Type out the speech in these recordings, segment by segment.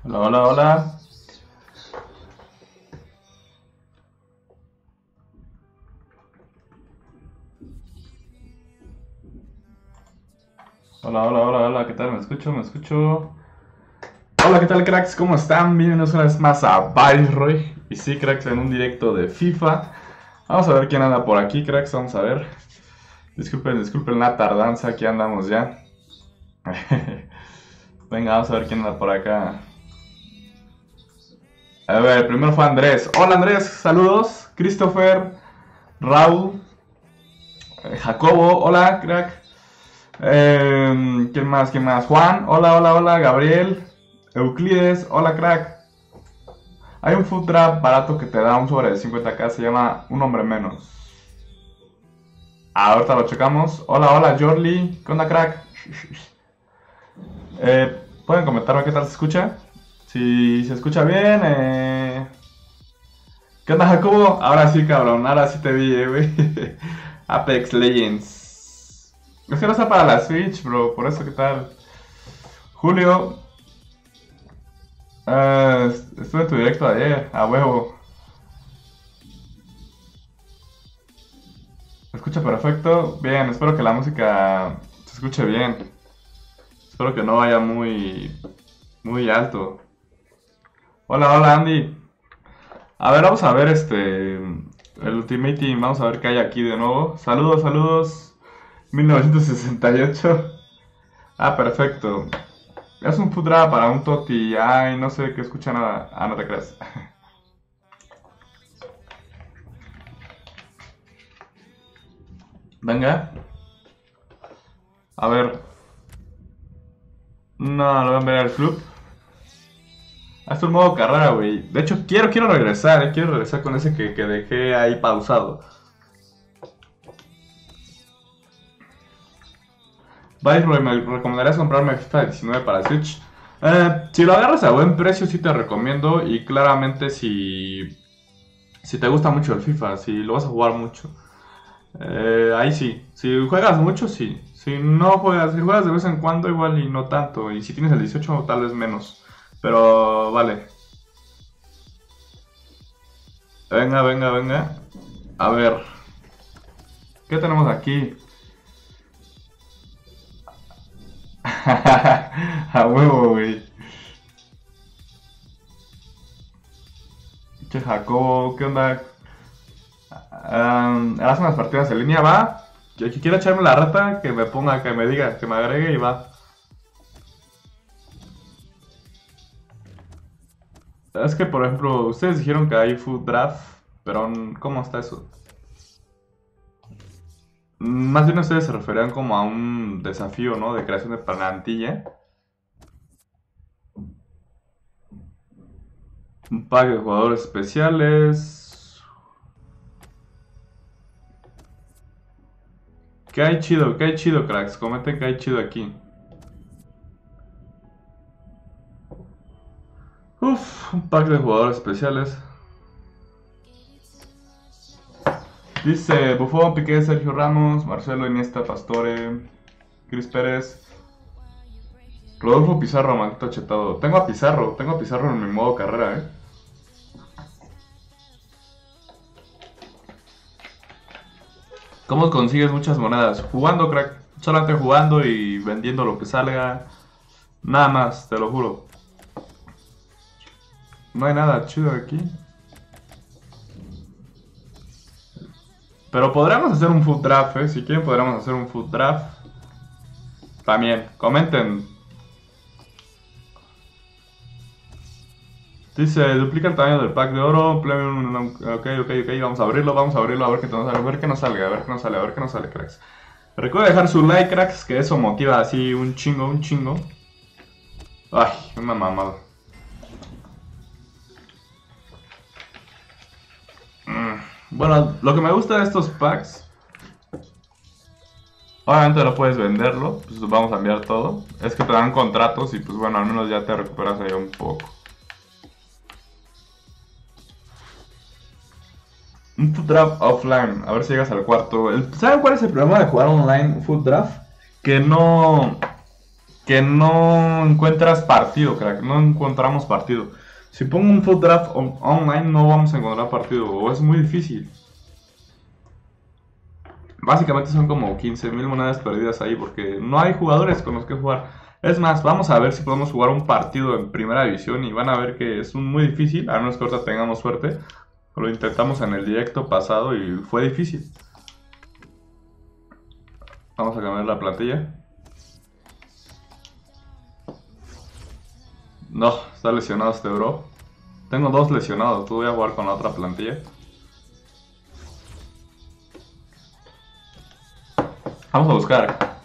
Hola, hola, hola. Hola, hola, hola, hola, ¿qué tal? ¿Me escucho? ¿Me escucho? Hola, ¿qué tal, cracks? ¿Cómo están? Bienvenidos una vez más a Viceroy. Y sí, cracks, en un directo de FIFA. Vamos a ver quién anda por aquí, cracks. Vamos a ver. Disculpen la tardanza, aquí andamos ya. Venga, vamos a ver quién anda por acá. A ver, primero fue Andrés. Hola, Andrés, saludos. Christopher, Raúl, Jacobo, hola, crack. ¿Quién más? ¿Quién más? Juan, hola, hola, hola. Gabriel, Euclides, hola, crack. Hay un food trap barato que te da un sobre de 50k, se llama Un Hombre Menos. Ahorita lo checamos. Hola, hola, Jorli, ¿qué onda, crack? ¿Pueden comentarme qué tal se escucha? Si se escucha bien, ¿Qué onda, Jacobo? Ahora sí, cabrón, ahora sí te vi, güey. Apex Legends. Es que no está para la Switch, bro, por eso, ¿qué tal? Julio, estuve en tu directo ayer, a huevo. ¿Se escucha perfecto? Bien, espero que la música se escuche bien. Espero que no vaya muy alto. Hola, hola Andy. A ver, vamos a ver el Ultimate Team. Vamos a ver qué hay aquí de nuevo. Saludos, saludos. 1968. Ah, perfecto. Es un Fudra para un Toti. Ay, no sé qué escucha nada. Ah, no te creas. Venga. A ver. No, lo voy a enviar al club. Haz un modo carrera, güey. De hecho, quiero regresar, quiero regresar con ese que dejé ahí pausado. Viceroy, ¿me recomendarías comprarme FIFA 19 para Switch? Si lo agarras a buen precio, sí te recomiendo. Y claramente si te gusta mucho el FIFA, si lo vas a jugar mucho. Ahí sí. Si juegas mucho, sí. Si no juegas, si juegas de vez en cuando, igual y no tanto. Y si tienes el 18, tal vez menos. Pero vale. Venga, venga, venga. A ver, ¿qué tenemos aquí? A huevo, güey. Che, Jacobo, ¿qué onda? Haz unas partidas en línea, va. Que quiera echarme la rata, que me ponga, que me diga, que me agregue y va. Es que, por ejemplo, ustedes dijeron que hay food draft, pero ¿cómo está eso? Más bien ustedes se referían como a un desafío, ¿no? De creación de plantilla. Un pack de jugadores especiales. ¿Qué hay chido? ¿Qué hay chido, cracks? Comenten qué hay chido aquí. Uf, un pack de jugadores especiales. Dice Buffon, Piqué, Sergio Ramos, Marcelo, Iniesta, Pastore, Cris Pérez, Rodolfo Pizarro, maldito chetado. Tengo a Pizarro en mi modo carrera, eh. ¿Cómo consigues muchas monedas? Jugando, crack. Solamente jugando y vendiendo lo que salga. Nada más, te lo juro. No hay nada chido aquí. Pero podríamos hacer un food draft, eh. Si quieren, podríamos hacer un food draft. También, comenten. Dice, duplica el tamaño del pack de oro. Ok, ok, ok. Vamos a abrirlo, a ver qué nos sale, a ver qué nos sale, a ver qué nos sale, a ver qué nos sale, cracks. Recuerda dejar su like, cracks, que eso motiva así un chingo, un chingo. Ay, una mamada. Bueno, lo que me gusta de estos packs, obviamente no puedes venderlo, pues vamos a enviar todo. Es que te dan contratos y pues bueno, al menos ya te recuperas ahí un poco. Un food draft offline, a ver si llegas al cuarto. ¿Saben cuál es el problema de jugar online un food draft? Que no. que no encuentras partido, crack. No encontramos partido. Si pongo un FUT Draft online no vamos a encontrar partido. O es muy difícil. Básicamente son como 15.000 monedas perdidas ahí porque no hay jugadores con los que jugar. Es más, vamos a ver si podemos jugar un partido en primera división y van a ver que es muy difícil, a menos que ahorita tengamos suerte. Lo intentamos en el directo pasado y fue difícil. Vamos a cambiar la plantilla. No, está lesionado este bro. Tengo dos lesionados, tú voy a jugar con la otra plantilla. Vamos a buscar.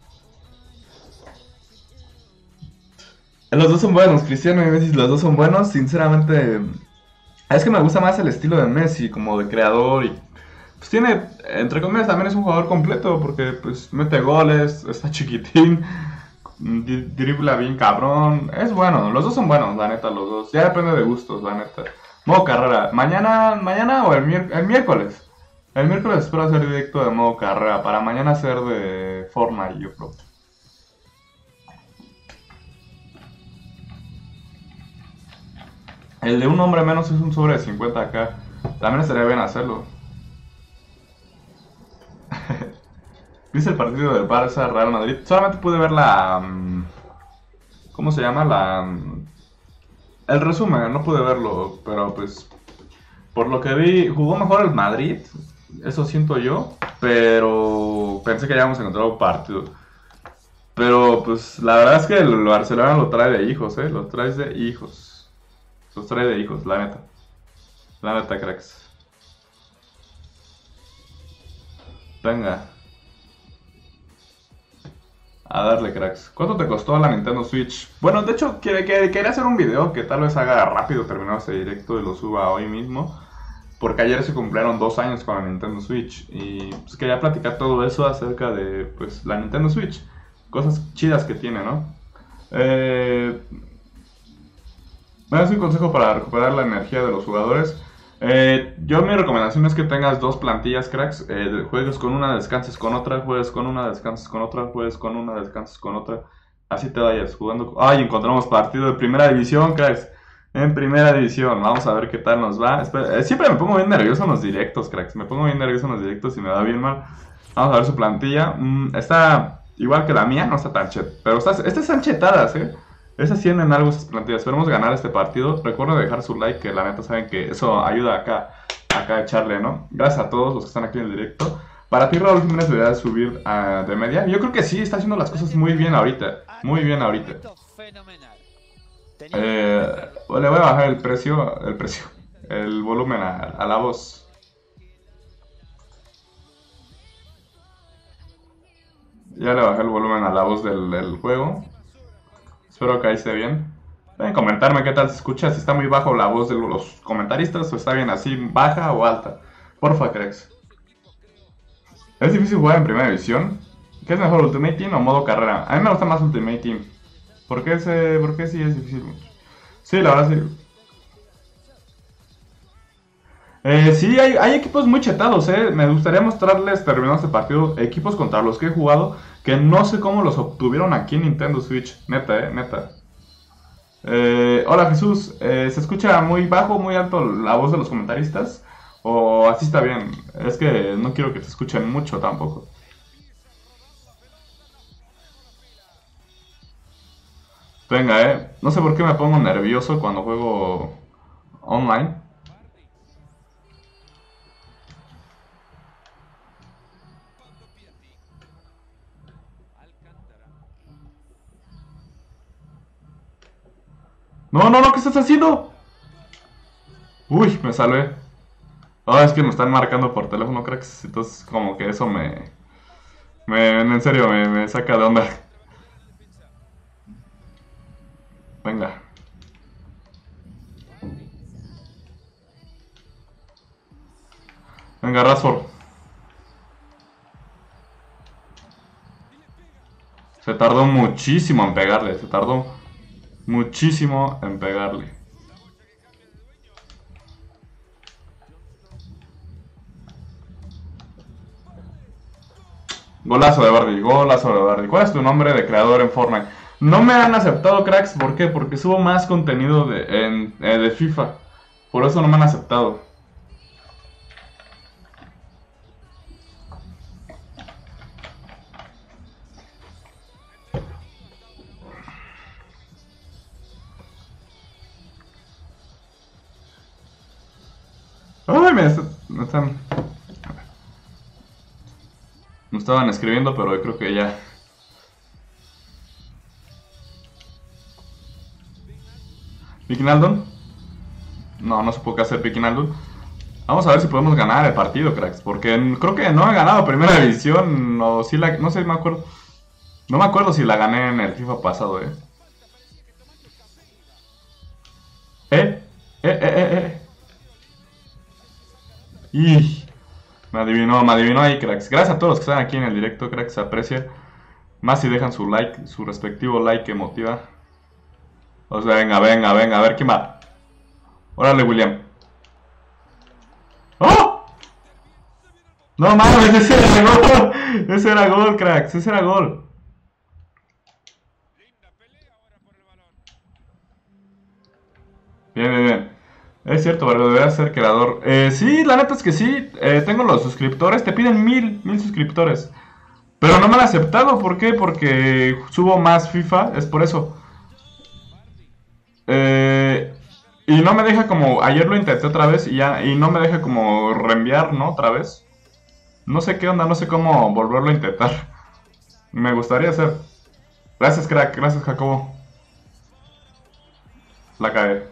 Los dos son buenos, Cristiano y Messi, los dos son buenos. Sinceramente, es que me gusta más el estilo de Messi, como de creador y pues tiene, entre comillas, también es un jugador completo porque pues mete goles, está chiquitín, dribla bien cabrón. Es bueno, los dos son buenos, la neta, los dos. Ya depende de gustos, la neta. Modo carrera. Mañana o el miércoles. El miércoles espero hacer directo de modo carrera. Para mañana hacer de Fortnite, yo creo. El de un hombre menos es un sobre de 50k. También estaría bien hacerlo. ¿Viste el partido del Barça Real Madrid? Solamente pude ver la... ¿cómo se llama? El resumen, no pude verlo, pero pues... Por lo que vi, jugó mejor el Madrid, eso siento yo, pero pensé que ya íbamos a encontrar un partido. Pero pues la verdad es que el Barcelona lo trae de hijos, lo trae de hijos. Los trae de hijos, la neta. La neta, cracks. Venga. A darle, cracks. ¿Cuánto te costó la Nintendo Switch? Bueno, de hecho, quería hacer un video que tal vez haga rápido terminado este directo y lo suba hoy mismo. Porque ayer se cumplieron 2 años con la Nintendo Switch. Y pues quería platicar todo eso acerca de pues la Nintendo Switch. Cosas chidas que tiene, ¿no? Me das un consejo para recuperar la energía de los jugadores. Yo mi recomendación es que tengas dos plantillas, cracks. Juegues con una, descanses con otra, juegues con una, descanses con otra, juegues con una, descanses con otra. Así te vayas jugando. ¡Ay! Encontramos partido de primera división, cracks. En primera división. Vamos a ver qué tal nos va. Siempre me pongo bien nervioso en los directos, cracks. Me pongo bien nervioso en los directos y me va bien mal. Vamos a ver su plantilla. Está igual que la mía, no está tan chet. Pero estas están chetadas, Esas tienen algo esas plantillas. Esperemos ganar este partido. Recuerden dejar su like, que la neta saben que eso ayuda acá a echarle, ¿no? Gracias a todos los que están aquí en el directo. Para ti, Raúl Jiménez, debería subir de media. Yo creo que sí, está haciendo las cosas muy bien ahorita. Muy bien ahorita. Le voy a bajar el volumen a la voz. Ya le bajé el volumen a la voz del juego. Espero que ahí esté bien. Pueden comentarme qué tal se escucha, si está muy bajo la voz de los comentaristas o está bien así, baja o alta. Porfa, cracks. Es difícil jugar en primera división. ¿Qué es mejor, Ultimate Team o modo carrera? A mí me gusta más Ultimate Team. ¿Por qué sí es difícil? Sí, la verdad sí. Sí, hay equipos muy chetados, Me gustaría mostrarles, terminando este partido, equipos contra los que he jugado, que no sé cómo los obtuvieron aquí en Nintendo Switch. Neta, neta. Hola Jesús, ¿se escucha muy bajo, muy alto la voz de los comentaristas? ¿O así está bien? Es que no quiero que te escuchen mucho tampoco. Venga, no sé por qué me pongo nervioso cuando juego online. No, no, no, ¿qué estás haciendo? Uy, me salvé. Ah, es que me están marcando por teléfono, cracks. Entonces, como que eso en serio, me saca de onda. Venga. Venga, Rashford. Se tardó muchísimo en pegarle. Se tardó muchísimo en pegarle. Golazo de Bardi, golazo de Bardi. ¿Cuál es tu nombre de creador en Fortnite? No me han aceptado, cracks. ¿Por qué? Porque subo más contenido de FIFA. Por eso no me han aceptado. Ay, me estaban escribiendo, pero yo creo que ya. ¿Piquinaldon? No, no supo qué hacer Piquinaldon. Vamos a ver si podemos ganar el partido, cracks. Porque creo que no he ganado primera división. O si la. No sé, me acuerdo. No me acuerdo si la gané en el FIFA pasado, eh. ¿Eh? ¿Eh? Y me adivinó ahí, cracks. Gracias a todos los que están aquí en el directo, cracks. Se aprecia. Más si dejan su like, su respectivo like que motiva. O sea, venga, a ver quién va. Órale, William. ¡Oh! No mames, ese era gol. Ese era gol, cracks. Ese era gol. Bien. Es cierto, pero deberías ser creador. Sí, la neta es que sí. Tengo los suscriptores. Te piden mil suscriptores. Pero no me han aceptado. ¿Por qué? Porque subo más FIFA. Es por eso. Eh, y no me deja como... Ayer lo intenté otra vez y no me deja como reenviar, ¿no? Otra vez. No sé qué onda, no sé cómo volverlo a intentar. Me gustaría hacer. Gracias, crack. Gracias, Jacobo. La cae.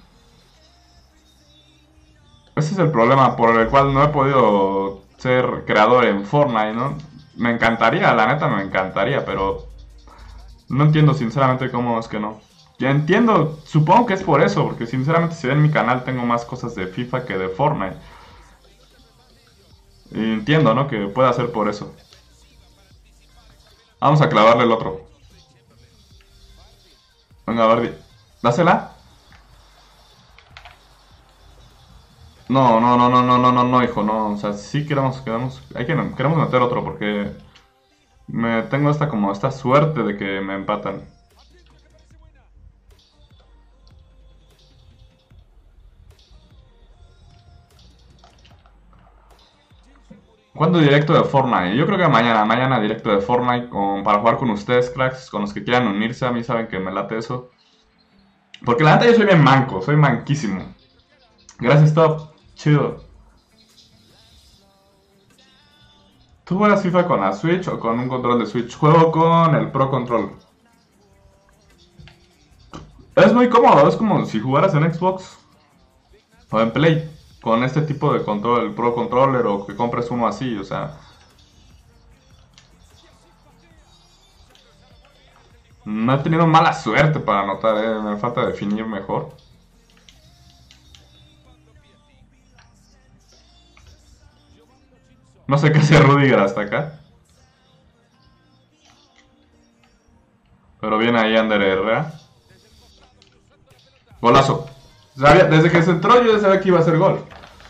Ese es el problema por el cual no he podido ser creador en Fortnite, ¿no? Me encantaría, la neta me encantaría, pero no entiendo sinceramente cómo es que no. Ya entiendo, supongo que es por eso, porque sinceramente si ven mi canal tengo más cosas de FIFA que de Fortnite. Y entiendo, ¿no? Que pueda ser por eso. Vamos a clavarle el otro. Venga, Bardi. Dásela. No, hijo, no. O sea, sí queremos meter otro porque tengo esta suerte de que me empatan. ¿Cuándo directo de Fortnite? Yo creo que mañana directo de Fortnite para jugar con ustedes, cracks, con los que quieran unirse. A mí saben que me late eso. Porque la neta yo soy bien manco, soy manquísimo. Gracias, Top. Chido. ¿Tú juegas FIFA con la Switch o con un control de Switch? Juego con el Pro Control. Es muy cómodo, es como si jugaras en Xbox o en Play. Con este tipo de control, el Pro Controller o que compres uno así, o sea. No he tenido mala suerte para anotar, me falta definir mejor. No sé qué hace Rudiger hasta acá. Pero viene ahí Ander Herrera. Golazo. Desde que se entró yo ya sabía que iba a ser gol.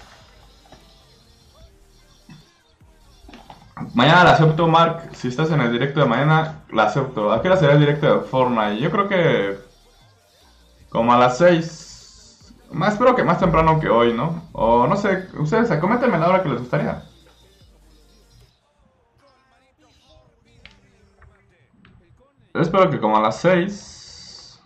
Mañana la acepto, Mark. Si estás en el directo de mañana, la acepto. ¿A qué hora será el directo de Fortnite? Yo creo que como a las 6. Espero que más temprano que hoy, ¿no? O no sé, ustedes coméntenme la hora que les gustaría. Espero que como a las 6.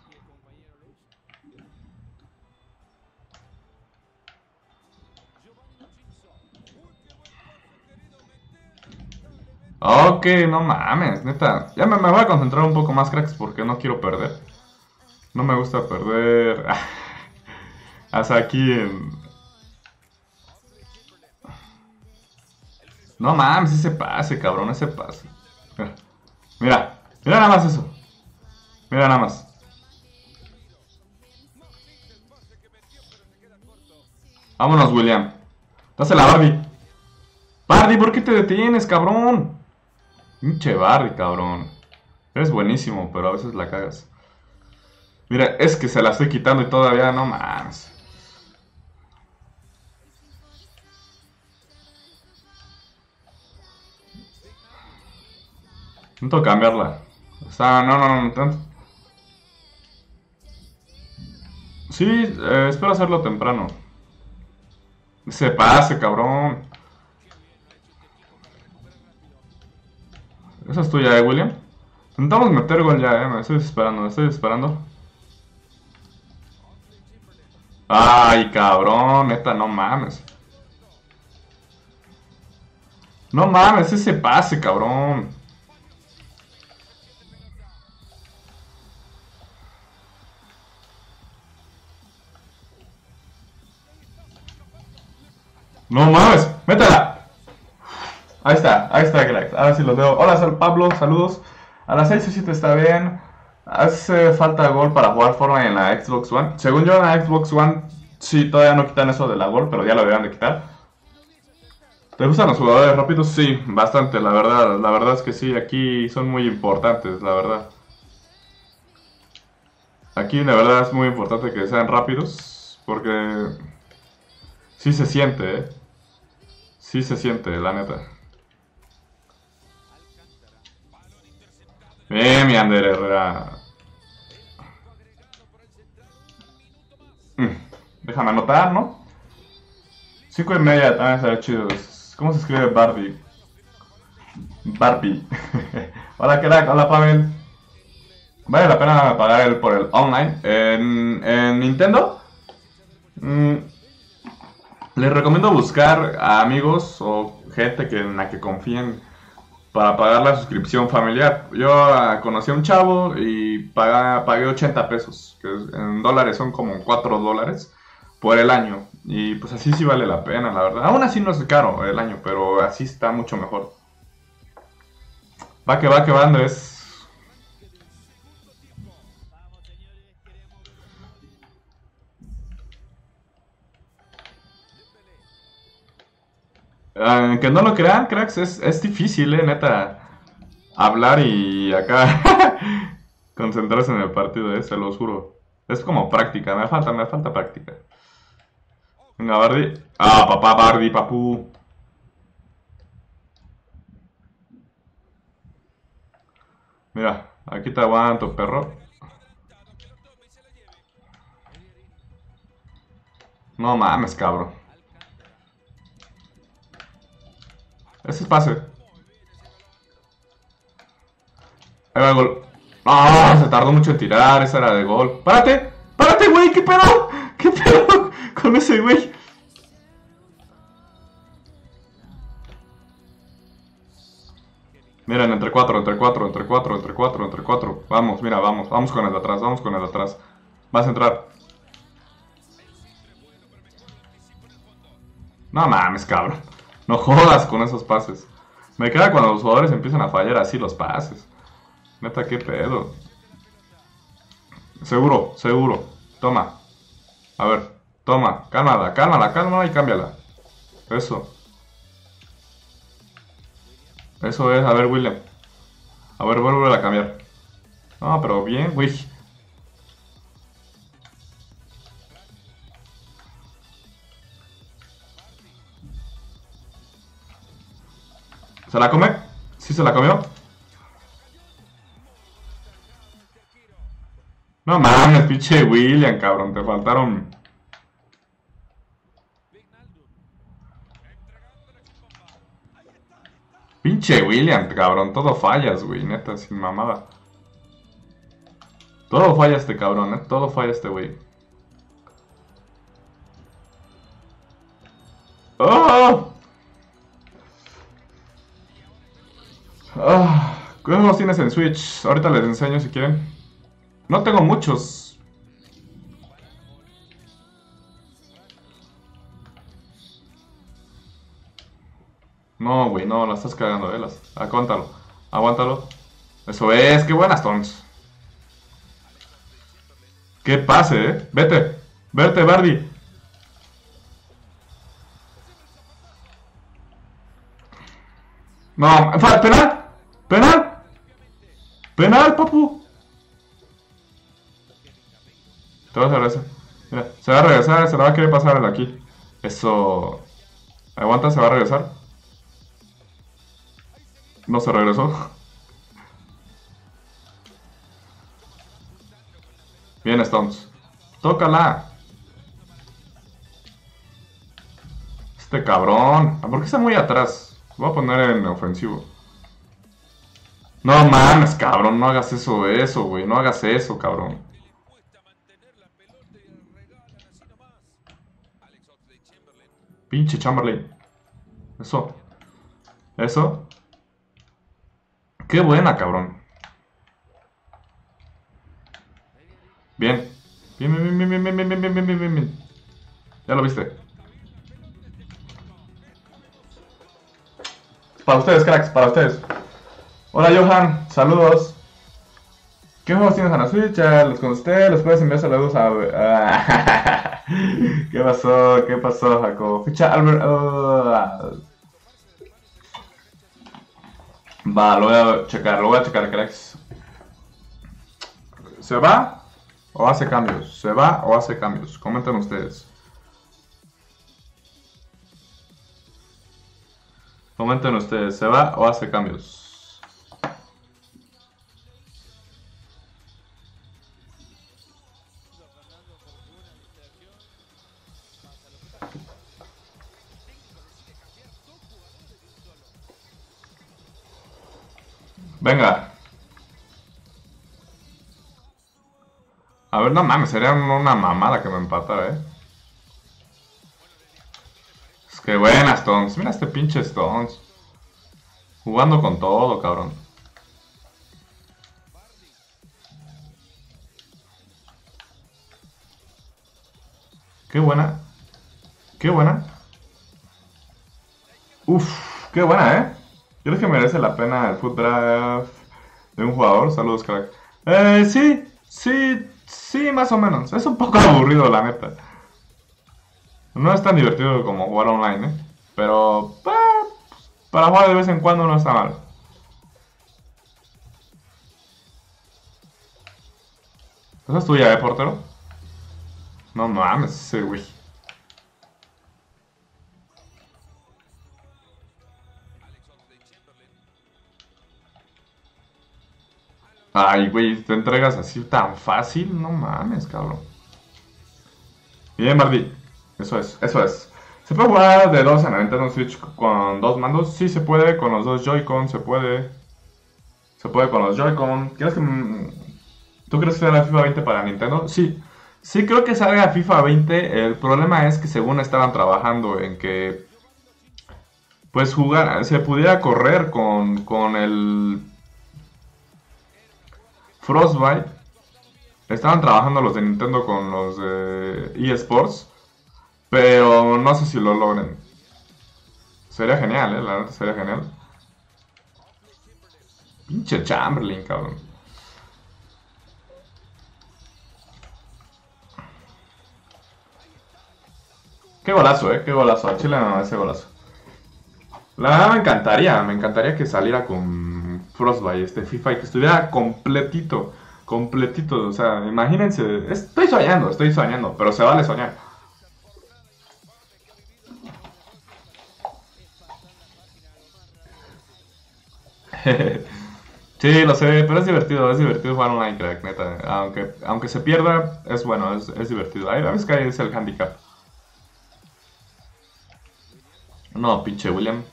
Ok, no mames, neta. Ya me voy a concentrar un poco más, cracks, porque no quiero perder. No me gusta perder. Hasta aquí en... No mames, ese pase, cabrón, ese pase. Mira, mira nada más eso. Mira nada más. Vámonos, William. Dásela a Barbie. Barbie, ¿por qué te detienes, cabrón? Pinche Barbie, cabrón. Eres buenísimo, pero a veces la cagas. Mira, es que se la estoy quitando y todavía no mames. Intento cambiarla. O sea, no. Sí, espero hacerlo temprano. Se pase, cabrón. Esa es tuya, William. Intentamos meter gol ya, me estoy desesperando, me estoy desesperando. Ay, cabrón, neta, no mames. No mames, ese pase, cabrón. No mames, métela. Ahí está, crack. Ahora sí los veo. Hola, Pablo, saludos. A las 6 o 7 está bien. Hace falta gol para jugar Fortnite en la Xbox One. Según yo, en la Xbox One, sí, todavía no quitan eso de la gol, pero ya lo deberían de quitar. ¿Te gustan los jugadores rápidos? Sí, bastante, la verdad. La verdad es que sí, aquí son muy importantes, la verdad. Aquí, la verdad, es muy importante que sean rápidos, porque sí se siente, ¿eh? Sí se siente, la neta. Bien, mi Ander Herrera. Mm, Déjame anotar, ¿no? 5:30 también será chido. ¿Cómo se escribe Barbie? Barbie. Hola, crack. Hola, Pavel. Vale la pena pagar por el online. En Nintendo, mm, les recomiendo buscar a amigos o gente en la que confíen para pagar la suscripción familiar. Yo conocí a un chavo y pagué 80 pesos, que en dólares son como $4 por el año. Y pues así sí vale la pena, la verdad. Aún así no es caro el año, pero así está mucho mejor. Va, Andrés. Que no lo crean, cracks, es difícil, neta. Hablar y acá concentrarse en el partido, se lo juro. Es como práctica, me falta práctica. Venga, Bardi. Ah, papá, Bardi, papú. Mira, aquí te aguanto, perro. No mames, cabrón. Ese es pase. Ahí va el gol. Ah, se tardó mucho en tirar, esa era de gol. ¡Párate! ¡Párate, güey! ¿Qué pedo? ¿Qué pedo con ese güey? Miren, entre cuatro, entre cuatro, entre cuatro, entre cuatro, entre cuatro. Vamos, mira, vamos con el de atrás, vamos con el de atrás. Vas a entrar. No mames, cabrón. No jodas con esos pases. Me queda cuando los jugadores empiezan a fallar así los pases. Neta, qué pedo. Seguro, seguro. Toma. A ver, toma. Cálmala, cálmala, cálmala y cámbiala. Eso. Eso es. A ver, William. A ver, vuelve a cambiar. No, pero bien, güey. ¿Se la come? ¿Sí se la comió? No mames, pinche William, cabrón. Te faltaron. Pinche William, cabrón. Todo fallas, güey. Neta, sin mamada. Todo falla este cabrón, Todo falla este güey. ¡Oh! ¿Qué juegos tienes en Switch? Ahorita les enseño si quieren. No tengo muchos. No, güey, no, la estás cagando, Aguántalo. Aguántalo. Eso es, qué buenas, Tons. Qué pase, Vete. Vete, Bardi. No, penal. Penal. Penal, papu. Te vas a regresar. Mira, se va a regresar, se la va a querer pasar el aquí. Eso. Aguanta, se va a regresar. No se regresó. Bien, Stones. Tócala. Este cabrón. ¿Por qué está muy atrás? Voy a poner en ofensivo. No mames, cabrón. No hagas eso, güey. No hagas eso, cabrón. Pinche Chamberlain. Eso. Eso. Qué buena, cabrón. Bien. Bien, bien, bien, bien, bien, bien, bien, bien, bien, bien, bien, bien. Ya lo viste. Para ustedes, cracks, para ustedes. Hola, Johan. Saludos. ¿Qué juegos tienes en la Switch? Ya los contesté. Les puedes enviar saludos a... ¿Qué pasó? ¿Qué pasó, Jacob? Ficha Albert... Va, lo voy a checar, cracks. ¿Se va o hace cambios? ¿Se va o hace cambios? Comenten ustedes. Comenten ustedes, ¿se va o hace cambios? Venga. A ver, no mames, sería una mamada que me empatara, Es que buena, Stones. Mira este pinche Stones. Jugando con todo, cabrón. Qué buena. Qué buena. Uf, qué buena, ¿Crees que merece la pena el foot draft de un jugador? Saludos, crack. Sí, sí, sí, más o menos. Es un poco aburrido, la neta. No es tan divertido como jugar online, Pero, para jugar de vez en cuando no está mal. ¿Esa es tuya, portero? No mames, ese güey. Ay, güey, te entregas así tan fácil, no mames, cabrón. Bien, Barbie. Eso es, eso es. ¿Se puede jugar de dos en la Nintendo Switch con dos mandos? Sí, se puede, con los dos Joy-Con, se puede. Se puede con los Joy-Con. ¿Tú crees que salga FIFA 20 para Nintendo? Sí. Sí creo que salga FIFA 20. El problema es que según estaban trabajando en que pues jugar, se pudiera correr con el Frostbite. Estaban trabajando los de Nintendo con los de eSports, pero no sé si lo logren. Sería genial, la neta sería genial. Pinche Chamberlain, cabrón. Qué golazo, qué golazo. A Chile no, ese golazo. La verdad me encantaría que saliera con Frostbite este FIFA y que estuviera completito, completito. O sea, imagínense, estoy soñando, pero se vale soñar. Sí, lo sé, pero es divertido jugar online, crack, neta. Aunque se pierda, es bueno, es divertido. Ahí ves que ahí es el handicap. No, pinche William.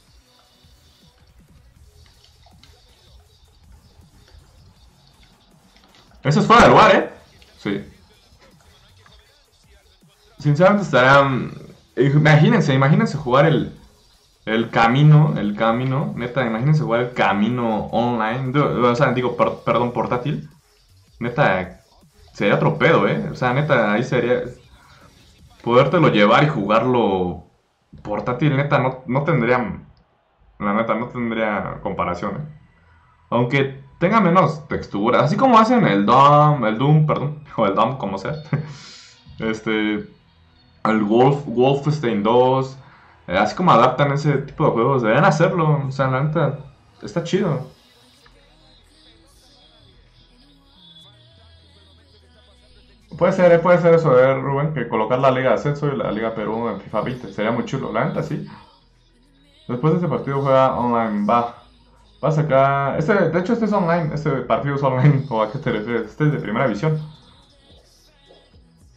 Eso es fuera de lugar, Sí. Sinceramente estarían... Imagínense jugar el camino, neta, imagínense jugar el camino online, o sea, digo, perdón, portátil. Neta, sería otro pedo, O sea, neta, ahí sería... Podértelo llevar y jugarlo portátil, neta, no tendría... La neta, no tendría comparación, Aunque tenga menos textura, así como hacen el Doom, perdón, o el Doom, como sea. Este, el Wolfenstein 2, así como adaptan ese tipo de juegos, deberían hacerlo, o sea, la neta, está chido. Puede ser eso, Rubén, que colocar la Liga de Ascenso y la Liga Perú en FIFA 20, sería muy chulo, la neta, sí. Después de este partido juega online, va a sacar, de hecho este es online, este partido es online, ¿o a qué te refieres? Este es de primera división.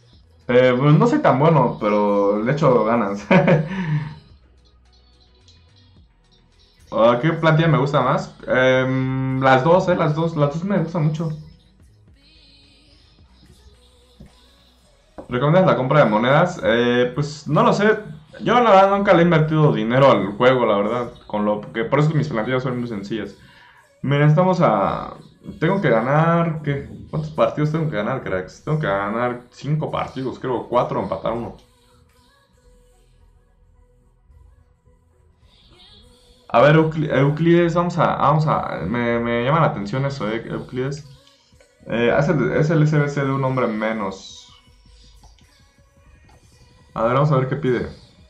Pues no soy tan bueno, pero le echo ganas. ¿Qué plantilla me gusta más? Las dos, las dos me gustan mucho. ¿Recomiendas la compra de monedas? Pues no lo sé. Yo la verdad nunca le he invertido dinero al juego, la verdad. Por eso mis plantillas son muy sencillas. Mira, estamos a... Tengo que ganar... ¿Qué? ¿Cuántos partidos tengo que ganar, cracks? Tengo que ganar 5 partidos, creo. 4 empatar uno. A ver, Euclides, me llama la atención eso, Euclides. Es el SBC de un hombre menos. A ver, vamos a ver qué pide.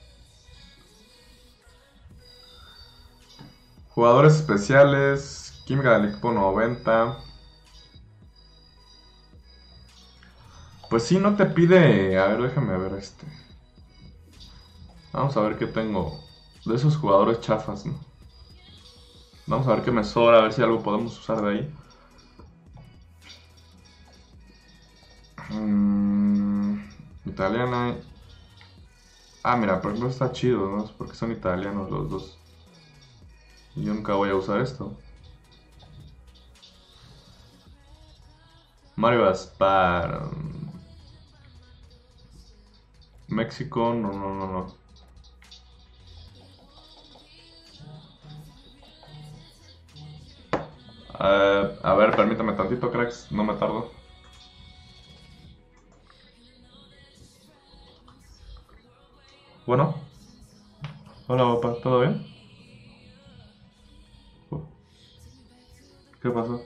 Jugadores especiales, química del equipo 90. Pues sí, no te pide... A ver, déjame ver este. Vamos a ver qué tengo de esos jugadores chafas, ¿no? Vamos a ver qué me sobra, a ver si algo podemos usar de ahí. Italiana. Ah, mira, por ejemplo está chido, ¿no? Es porque son italianos los dos. Y yo nunca voy a usar esto. Mario Gaspar. México, no, no, no, no. A ver, permítame tantito, cracks, no me tardo. Bueno, hola, papá, ¿todo bien? ¿Qué pasó?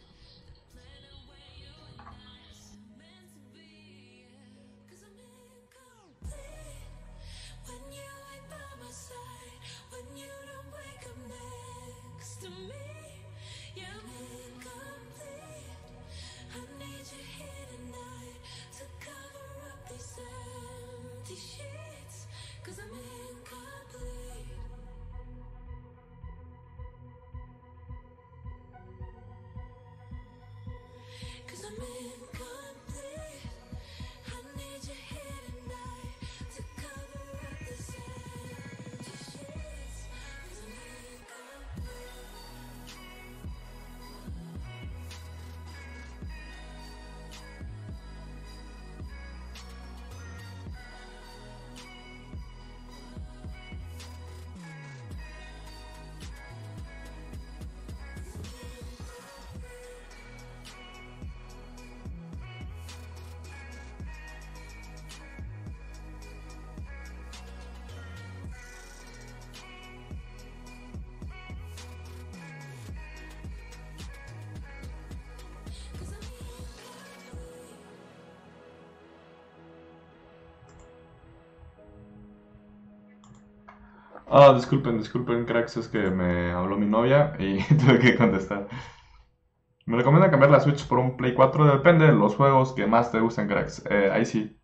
Disculpen, cracks, es que me habló mi novia y tuve que contestar. Me recomienda cambiar la Switch por un Play 4, depende de los juegos que más te gusten, cracks. Ahí sí.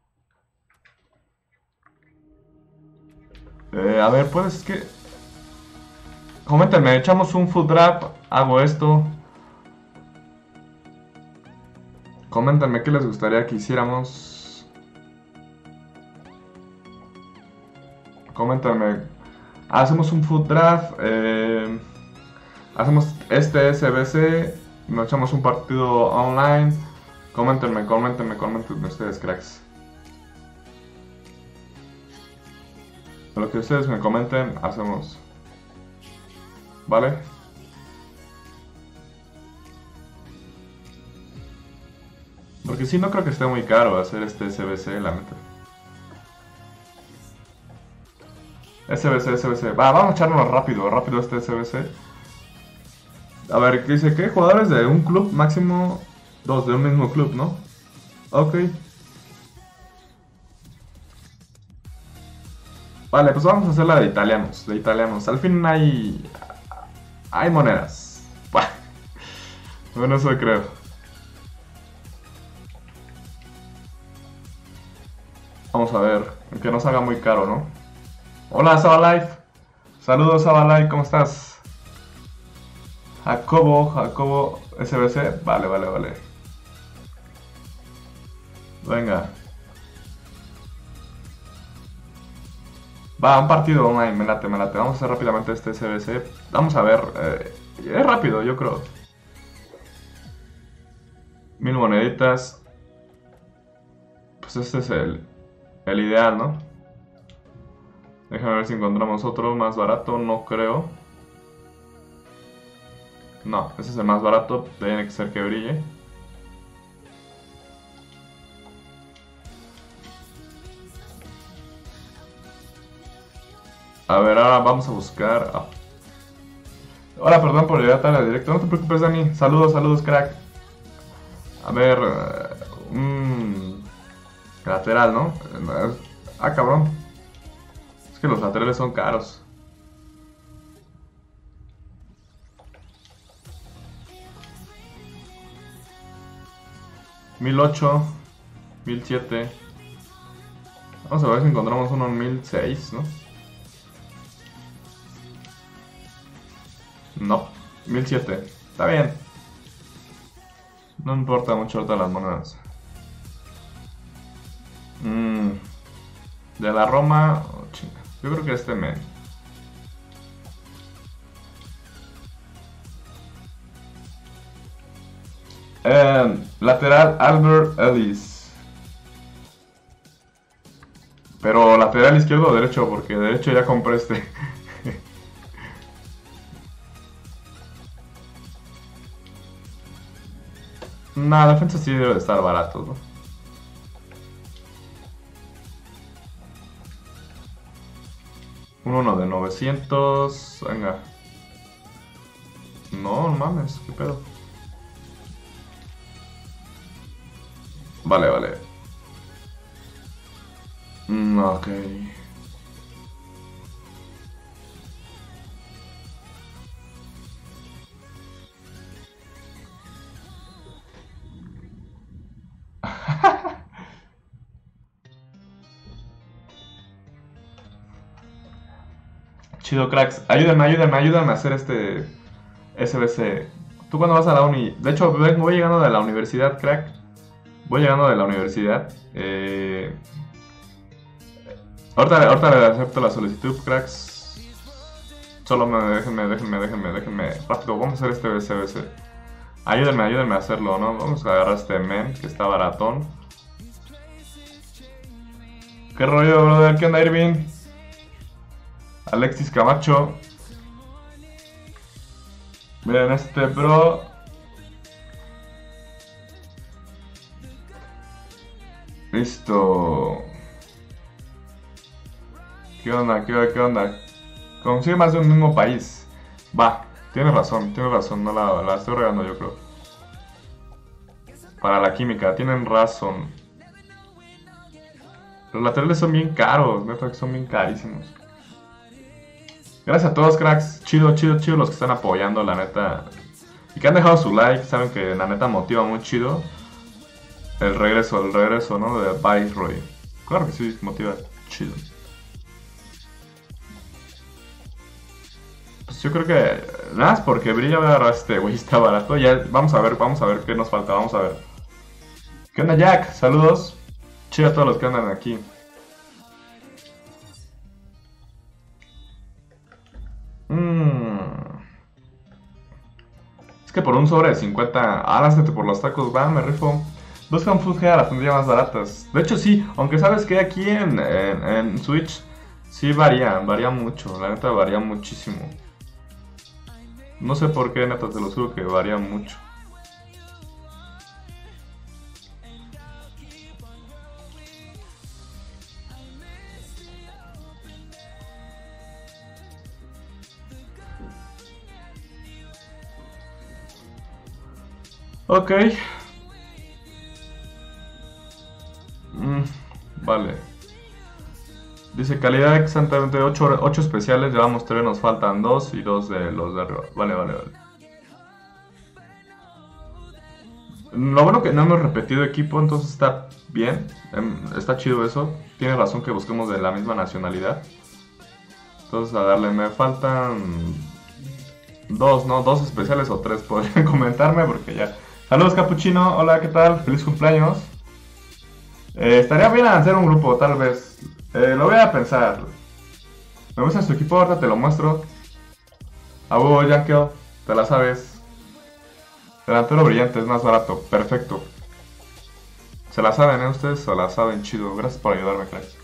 A ver, pues es que... Coméntenme, echamos un full draft, hago esto. Coméntenme qué les gustaría que hiciéramos. Coméntenme. Hacemos un full draft. Hacemos este SBC. Nos echamos un partido online. Coméntenme ustedes, cracks. Lo que ustedes me comenten, hacemos. ¿Vale? Porque si no creo que esté muy caro hacer este SBC, la neta. SBC. Vamos a echarnos rápido este SBC. A ver, ¿qué dice? ¿Qué? Jugadores de un club, máximo dos de un mismo club, ¿no? Ok. Vale, pues vamos a hacer la de italianos. Al fin hay monedas. Bueno, eso creo. Vamos a ver, que no se haga muy caro, ¿no? Hola, Sabalife. Saludos, Sabalife, ¿cómo estás? Jacobo SBC. Vale. Venga. Va, un partido online, me late, me late. Vamos a hacer rápidamente este SBC. Vamos a ver. Es rápido, yo creo. 1000 moneditas. Pues este es el ideal, ¿no? Déjame ver si encontramos otro más barato. No creo. No, ese es el más barato. Tiene que ser que brille. A ver, ahora vamos a buscar. Hola, perdón por llegar tarde al directo. No te preocupes, Dani. Saludos, saludos, crack. A ver. Lateral, ¿no? Ah, cabrón. Es que los laterales son caros. $1008, 1007. Vamos a ver si encontramos uno en 1006, ¿no? No, 1007. Está bien. No importa mucho ahorita las monedas. De la Roma. Oh, chinga. Yo creo que este men. Lateral Albert Ellis. Pero lateral izquierdo o derecho, porque derecho ya compré este. Nah, defensa sí debe de estar barato, ¿no? Uno de 900. Venga. No, no mames, qué pedo. Vale, vale. Ok. Chido, cracks. Ayúdenme, ayúdenme, ayúdenme a hacer este SBC. ¿Tú cuándo vas a la uni? De hecho, voy llegando de la universidad, crack. Voy llegando de la universidad. Ahorita le acepto la solicitud, cracks. Solo déjenme. Rápido, vamos a hacer este SBC. Ayúdenme, ayúdenme a hacerlo, ¿no? Vamos a agarrar este men que está baratón. ¿Qué rollo, brother? ¿Qué onda, Irving? Alexis Camacho. Miren este bro. Listo. ¿Qué onda? ¿Qué onda? Consigue más de un mismo país. Va, tienes razón, no la estoy regando yo creo. Para la química, tienen razón. Los laterales son bien caros, neta que son bien carísimos. Gracias a todos, cracks. Chido, chido, chido los que están apoyando, la neta. Y que han dejado su like, saben que la neta motiva muy chido. El regreso, ¿no? De Viceroy. Claro que sí, motiva chido. Pues yo creo que nada más porque brilla voy a agarrar este güey, está barato. Ya, vamos a ver qué nos falta, vamos a ver. ¿Qué onda, Jack? Saludos. Chido a todos los que andan aquí. Es que por un sobre de 50, lánzate por los tacos, va, me rifo. Buscan Full Gear, las tendría más baratas. De hecho sí, aunque sabes que aquí en Switch sí varía mucho, la neta varía muchísimo. No sé por qué, neta, te lo juro que varía mucho. Ok. Vale. Dice calidad exactamente 8 especiales, llevamos 3, nos faltan 2 y 2 de los de arriba. Vale. Lo bueno que no hemos repetido equipo, entonces está bien. Está chido eso. Tienes razón que busquemos de la misma nacionalidad. Entonces a darle, me faltan 2, ¿no? 2 especiales o 3, podrían comentarme porque ya... Saludos, Capuchino, hola, ¿qué tal? Feliz cumpleaños. Estaría bien hacer un grupo, tal vez. Lo voy a pensar. Me gusta tu equipo, ahorita te lo muestro. A huevo, Yankel, te la sabes. Delantero brillante, es más barato, perfecto. ¿Se la saben, ustedes? Se la saben, chido. Gracias por ayudarme, cracks.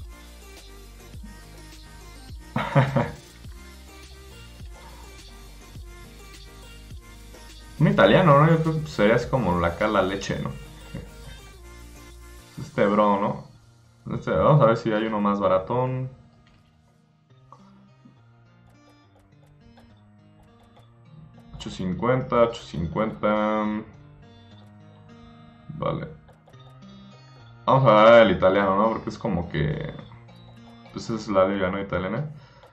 Un italiano, ¿no? Yo creo que sería así como la leche, ¿no? Este bro, ¿no? Vamos a ver si hay uno más baratón. $8.50. Vale. Vamos a ver el italiano, ¿no? Porque es como que... Pues es la liga, ¿no? Italiana.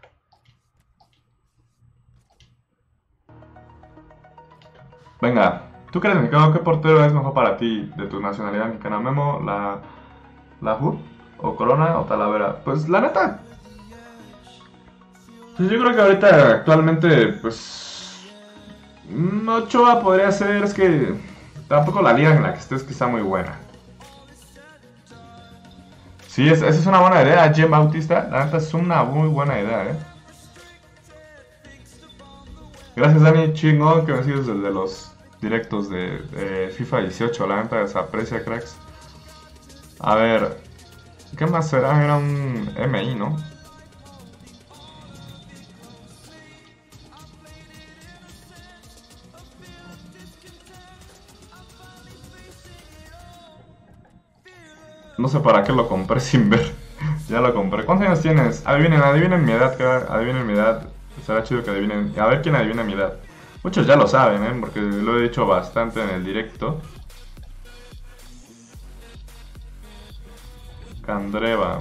Venga, ¿tú crees, mexicano, qué portero es mejor para ti de tu nacionalidad mexicana? ¿Memo, la Hood, o Corona, o Talavera? Pues la neta, pues yo creo que ahorita actualmente, pues Ochoa podría ser, es que tampoco la liga en la que estés que está muy buena. Sí, esa es una buena idea, Jem Bautista, la neta es una muy buena idea, eh. Gracias, Dani, chingón que me sigues desde los directos de FIFA 18, la neta se aprecia, cracks. A ver, ¿qué más será? Era un MI, ¿no? No sé para qué lo compré sin ver. Ya lo compré. ¿Cuántos años tienes? Adivinen mi edad, adivinen mi edad. Será chido que adivinen. A ver quién adivina mi edad. Muchos ya lo saben, ¿eh? Porque lo he dicho bastante en el directo. Candreva.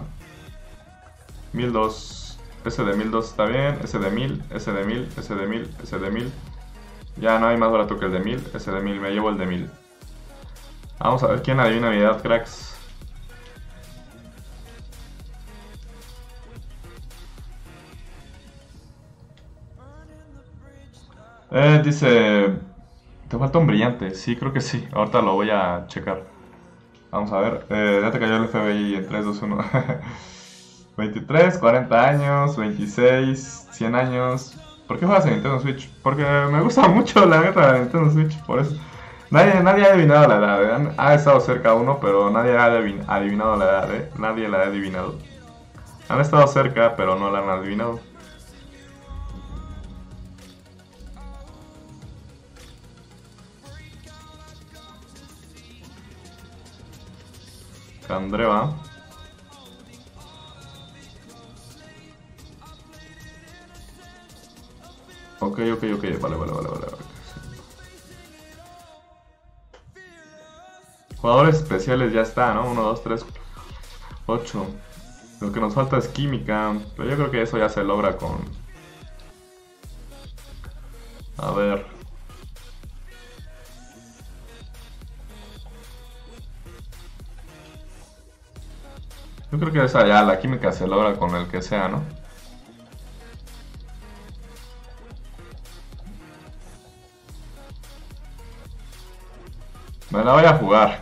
1002. Ese de 1002 está bien. Ese de 1000. Ese de 1000. Ese de 1000. Ese de 1000. Ya no hay más barato que el de 1000. Ese de 1000. Me llevo el de 1000. Vamos a ver quién adivina mi edad, cracks. Dice... Te falta un brillante. Sí, creo que sí. Ahorita lo voy a checar. Vamos a ver. Ya te cayó el FBI en 3, 2, 1. 23, 40 años, 26, 100 años. ¿Por qué juegas en Nintendo Switch? Porque me gusta mucho la neta de Nintendo Switch. Por eso. Nadie ha adivinado la edad. ¿Eh? Ha estado cerca uno, pero nadie ha adivinado la edad. ¿Eh? Nadie la ha adivinado. Han estado cerca, pero no la han adivinado. Candreva. Ok. Vale. Jugadores especiales ya está, ¿no? 1, 2, 3, 8. Lo que nos falta es química. Pero yo creo que eso ya se logra con... A ver. Yo creo que esa ya, la química se logra con el que sea, ¿no? Me la voy a jugar.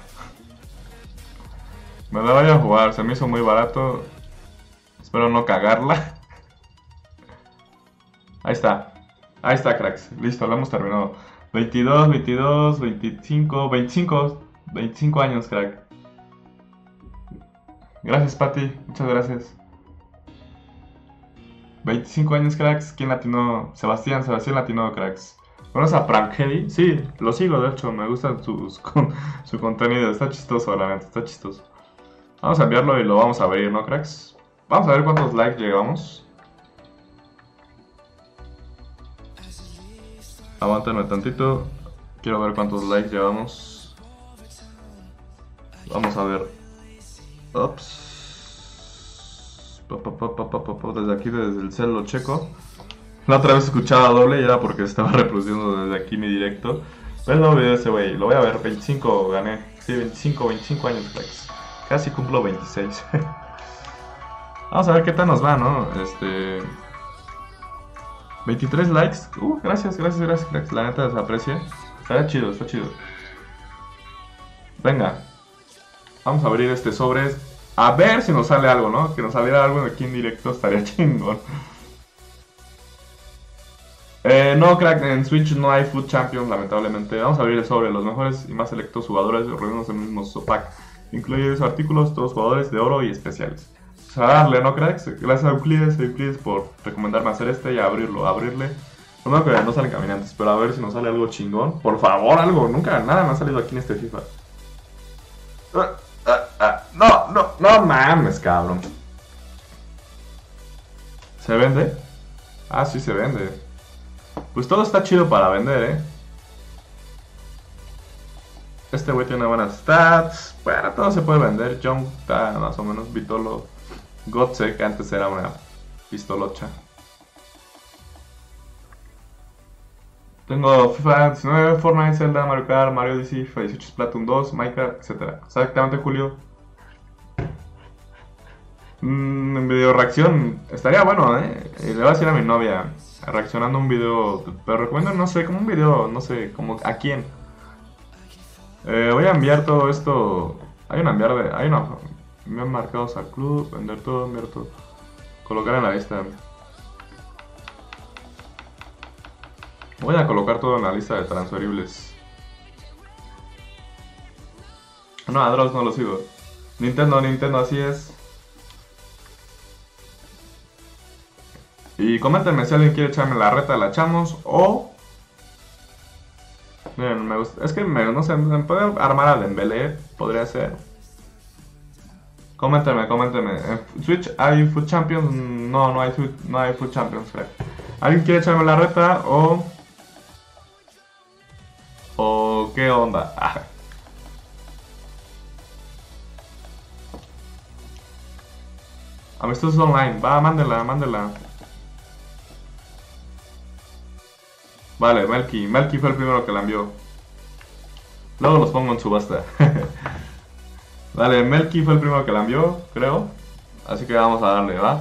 Me la voy a jugar. Se me hizo muy barato. Espero no cagarla. Ahí está. Ahí está, cracks. Listo, lo hemos terminado. 22, 22, 25, 25. 25 años, crack. Gracias, Pati. Muchas gracias. 25 años, cracks. ¿Quién latinó? Sebastián latinó, cracks. ¿Conoces a Prankedy? Sí, lo sigo, de hecho. Me gusta su contenido. Está chistoso, la neta. Está chistoso. Vamos a enviarlo y lo vamos a abrir, ¿no, cracks? Vamos a ver cuántos likes llegamos. Aguántenme tantito. Quiero ver cuántos likes llevamos. Vamos a ver. Ups. Desde aquí, desde el cel lo checo. La otra vez escuchaba doble y era porque estaba reproduciendo desde aquí mi directo. Pero no olvidé ese güey. Lo voy a ver. 25 gané. Sí, 25 años, likes. Casi cumplo 26. Vamos a ver qué tal nos va, ¿no? 23 likes. Gracias. La neta se aprecia. Está chido. Venga. Vamos a abrir este sobre. A ver si nos sale algo, ¿no? Que nos saliera algo aquí en directo estaría chingón. No, crack, en Switch no hay Food Champions, lamentablemente. Vamos a abrir el sobre los mejores y más selectos jugadores reunidos en el mismo pack. Incluye esos artículos, todos jugadores de oro y especiales. O sea, darle, ¿no, cracks? Gracias a Euclides por recomendarme hacer este y abrirle. No, que no salen caminantes, pero a ver si nos sale algo chingón. Por favor, algo. Nunca nada me ha salido aquí en este FIFA. No mames, cabrón. ¿Se vende? Ah, sí se vende. Pues todo está chido para vender, Este güey tiene buenas stats. Bueno, todo se puede vender. Jump está más o menos. Vitolo. Gotze, que antes era una pistolocha. Tengo FIFA 19, Fortnite, Zelda, Mario Kart, Mario Odyssey, FIFA 18, Splatoon 2, Minecraft, etc. Exactamente, Julio. En video reacción estaría bueno, Le voy a decir a mi novia reaccionando a un video, pero recomiendo, no sé, como un video, no sé, como a quién. Voy a enviar todo esto. Me han marcado al club, enviar todo, colocar en la lista. Voy a colocar todo en la lista de transferibles. No, a Dross no lo sigo. Nintendo, así es. Y coméntenme si alguien quiere echarme la reta, la echamos. O... Miren, me gusta. Es que no sé, me puede armar a Dembélé, podría ser. Coméntenme. ¿En Switch hay Food Champions? No hay Food Champions, creo. ¿Alguien quiere echarme la reta o qué onda? Amistosos online, va, mándela. Vale, Melky fue el primero que la envió. Luego los pongo en subasta. Vale, Melky fue el primero que la envió, creo. Así que vamos a darle, ¿va?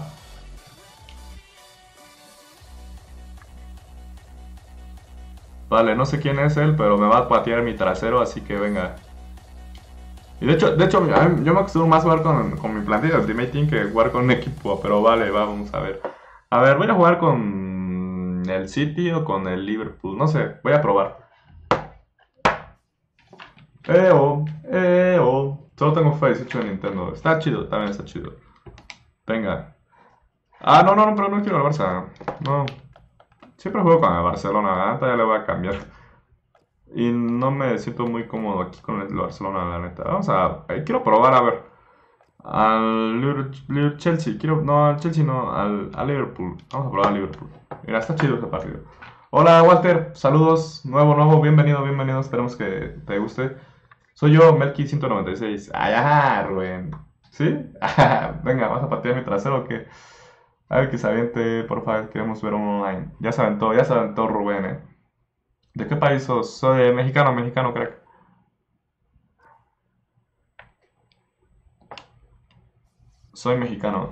Vale, no sé quién es él, pero me va a patear mi trasero, así que venga. Y de hecho yo me acostumbro más a jugar con mi plantilla de Ultimate Team que jugar con un equipo, pero vale, vamos a ver. A ver, voy a jugar con el City o con el Liverpool, no sé, voy a probar. Solo tengo FIFA 18 de Nintendo. Está chido, también está chido. Venga. No, pero no quiero el Barça. No. Siempre juego con el Barcelona, neta ya le voy a cambiar. Y no me siento muy cómodo aquí con el Barcelona, la neta. Vamos a... quiero probar, a ver. Al Chelsea. No, al Chelsea no. Al Liverpool. Vamos a probar al Liverpool. Mira, está chido este partido. Hola, Walter. Saludos. Nuevo. Bienvenido. Esperemos que te guste. Soy yo, Melky196. Ay, Rubén. ¿Sí? Venga, ¿vas a patear mi trasero o qué? A ver que se aviente, por favor, queremos ver un online. Ya se aventó Rubén, ¿De qué país sos? Soy mexicano, crack. Soy mexicano.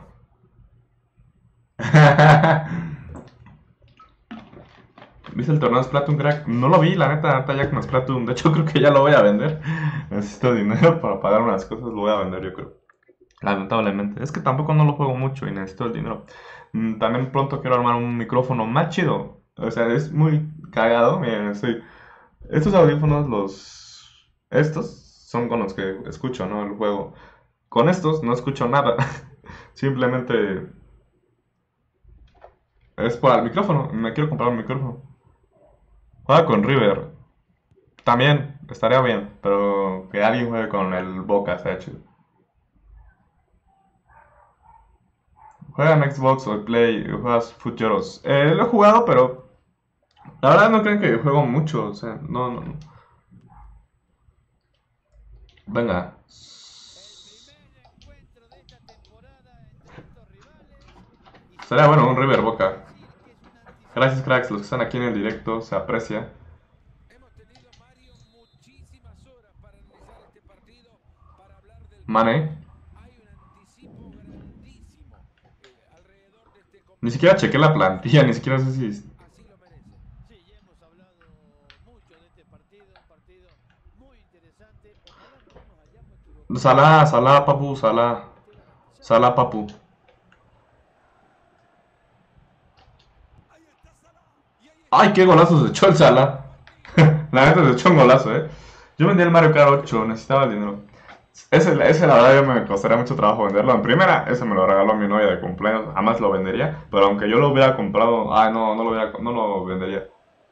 ¿Viste el torneo de Splatoon, crack? No lo vi, la neta ya con Splatoon. De hecho, creo que ya lo voy a vender. Necesito dinero para pagar unas cosas, lo voy a vender, yo creo. Lamentablemente. Es que tampoco no lo juego mucho y necesito el dinero. También pronto quiero armar un micrófono más chido. O sea, es muy cagado. Miren, estos audífonos, estos son con los que escucho, ¿no? El juego. Con estos no escucho nada. Simplemente es por el micrófono. Me quiero comprar un micrófono. Juega con River. También estaría bien, pero que alguien juegue con el Boca, sea chido. ¿Juega en Xbox o Play? ¿Juegas Futuros? Lo he jugado, pero la verdad no creen que juego mucho. O sea, no. Venga. Sería bueno un River Boca. Gracias, cracks, los que están aquí en el directo, se aprecia. Mane. Ni siquiera chequé la plantilla, ni siquiera sé si... Salah, papu, Salah. Salah, papu. ¡Ay, qué golazos se echó el Salah! La neta se echó un golazo, Yo vendí el Mario Kart 8, necesitaba el dinero. Ese la verdad yo me costaría mucho trabajo venderlo. En primera, ese me lo regaló mi novia de cumpleaños. Jamás lo vendería. Pero aunque yo lo hubiera comprado... Ay, no lo vendería.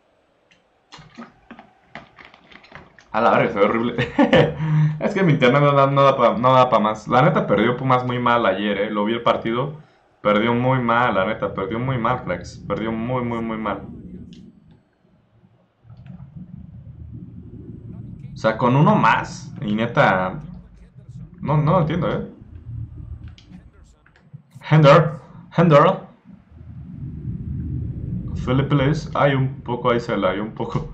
A la verga, se ve horrible. Es que mi internet no da pa más. La neta perdió Pumas muy mal ayer, Lo vi el partido. Perdió muy mal, la neta. Perdió muy mal, Flex. Perdió muy mal. O sea, con uno más. Y neta... No lo entiendo, Hender. Felipe Luis. Hay un poco ahí, hay un poco.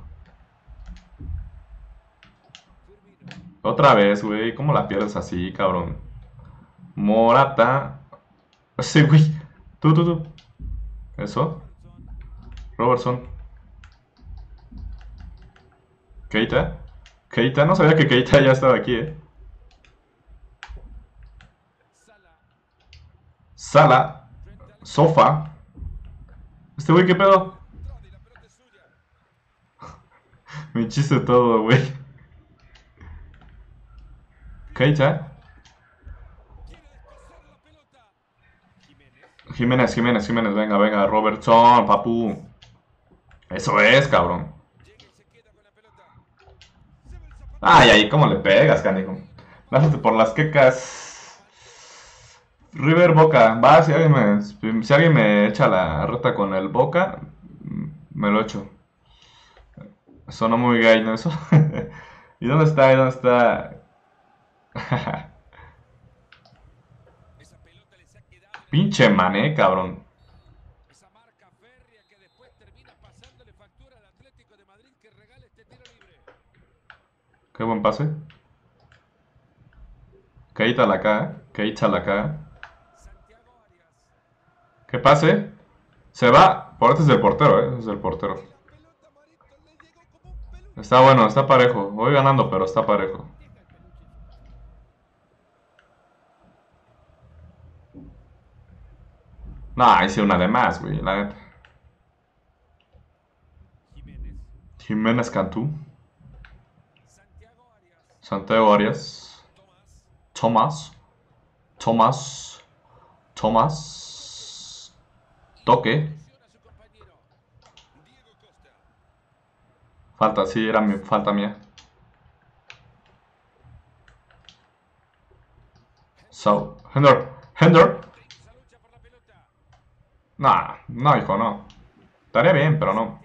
Otra vez, güey. ¿Cómo la pierdes así, cabrón? Morata. Sí, güey. Tú. Eso. Robertson. Keita. No sabía que Keita ya estaba aquí, Sala. Sofa. Este güey, ¿qué pedo? Me chiste todo, güey. Keita. Jiménez, venga, Robertson, papu. Eso es, cabrón. Ay, ¿cómo le pegas, canijo? Lázate por las quecas. River Boca. Va, si alguien me echa la reta con el Boca, me lo echo. Sonó muy gay, ¿no? Eso. ¿Y dónde está? Pinche Mané, cabrón. Qué buen pase. Keita la caga. ¿Qué pase? Se va. Por este es el portero, es el portero. Está bueno, está parejo. Voy ganando, pero está parejo. No, hice una de más, güey, la neta. Jiménez Cantú. Santiago Arias. Tomás. Toque. Falta, sí, era falta mía. Hender. No, hijo, no. Estaría bien, pero no.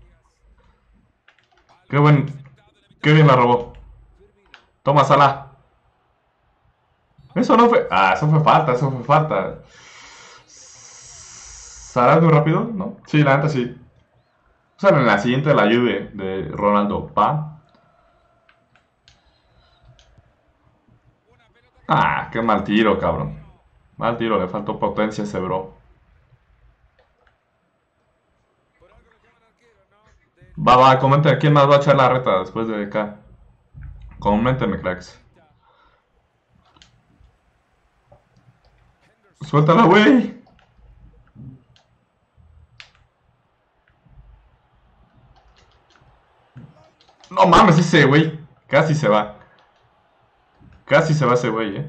Qué bien la robó. Toma, Salah. Eso no fue... eso fue falta. ¿Salah es muy rápido? ¿No? Sí, la neta sí. O sea, en la siguiente la Juve de Ronaldo. Qué mal tiro, cabrón. Mal tiro, le faltó potencia a ese bro. Va, comenta, ¿quién más va a echar la reta después de acá? Coméntenme, cracks. Suéltala, güey. No mames, ese güey. Casi se va. Ese güey,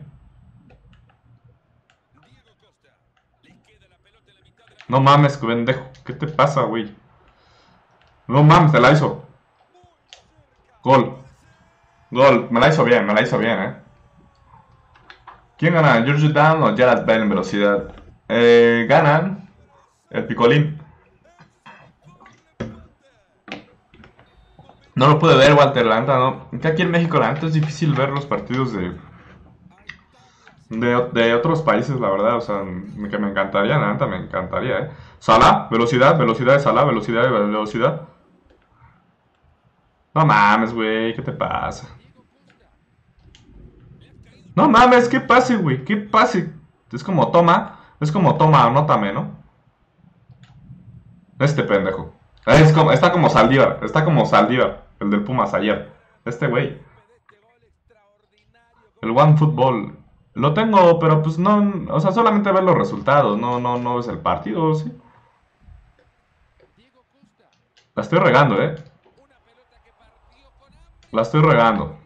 No mames, pendejo. ¿Qué te pasa, güey? No mames, te la hizo. Gol. Me la hizo bien, ¿Quién gana? ¿George Down o Jared Bell en velocidad? Ganan el Picolín. No lo pude ver, Walter, la neta, no. Que aquí en México, la neta, es difícil ver los partidos de otros países, la verdad. O sea, que me encantaría, la neta, me encantaría, Salah, velocidad de Salah, velocidad. No mames, güey, ¿qué te pasa? No mames, ¿qué pase, güey? ¿Qué pase? Es como toma, anótame, ¿no? Este pendejo. Está como Saldívar, el del Pumas ayer. Este güey. El One Football. Lo tengo, pero pues no, o sea, solamente ves los resultados, no ves el partido, ¿sí? La estoy regando, ¿eh? La estoy regando.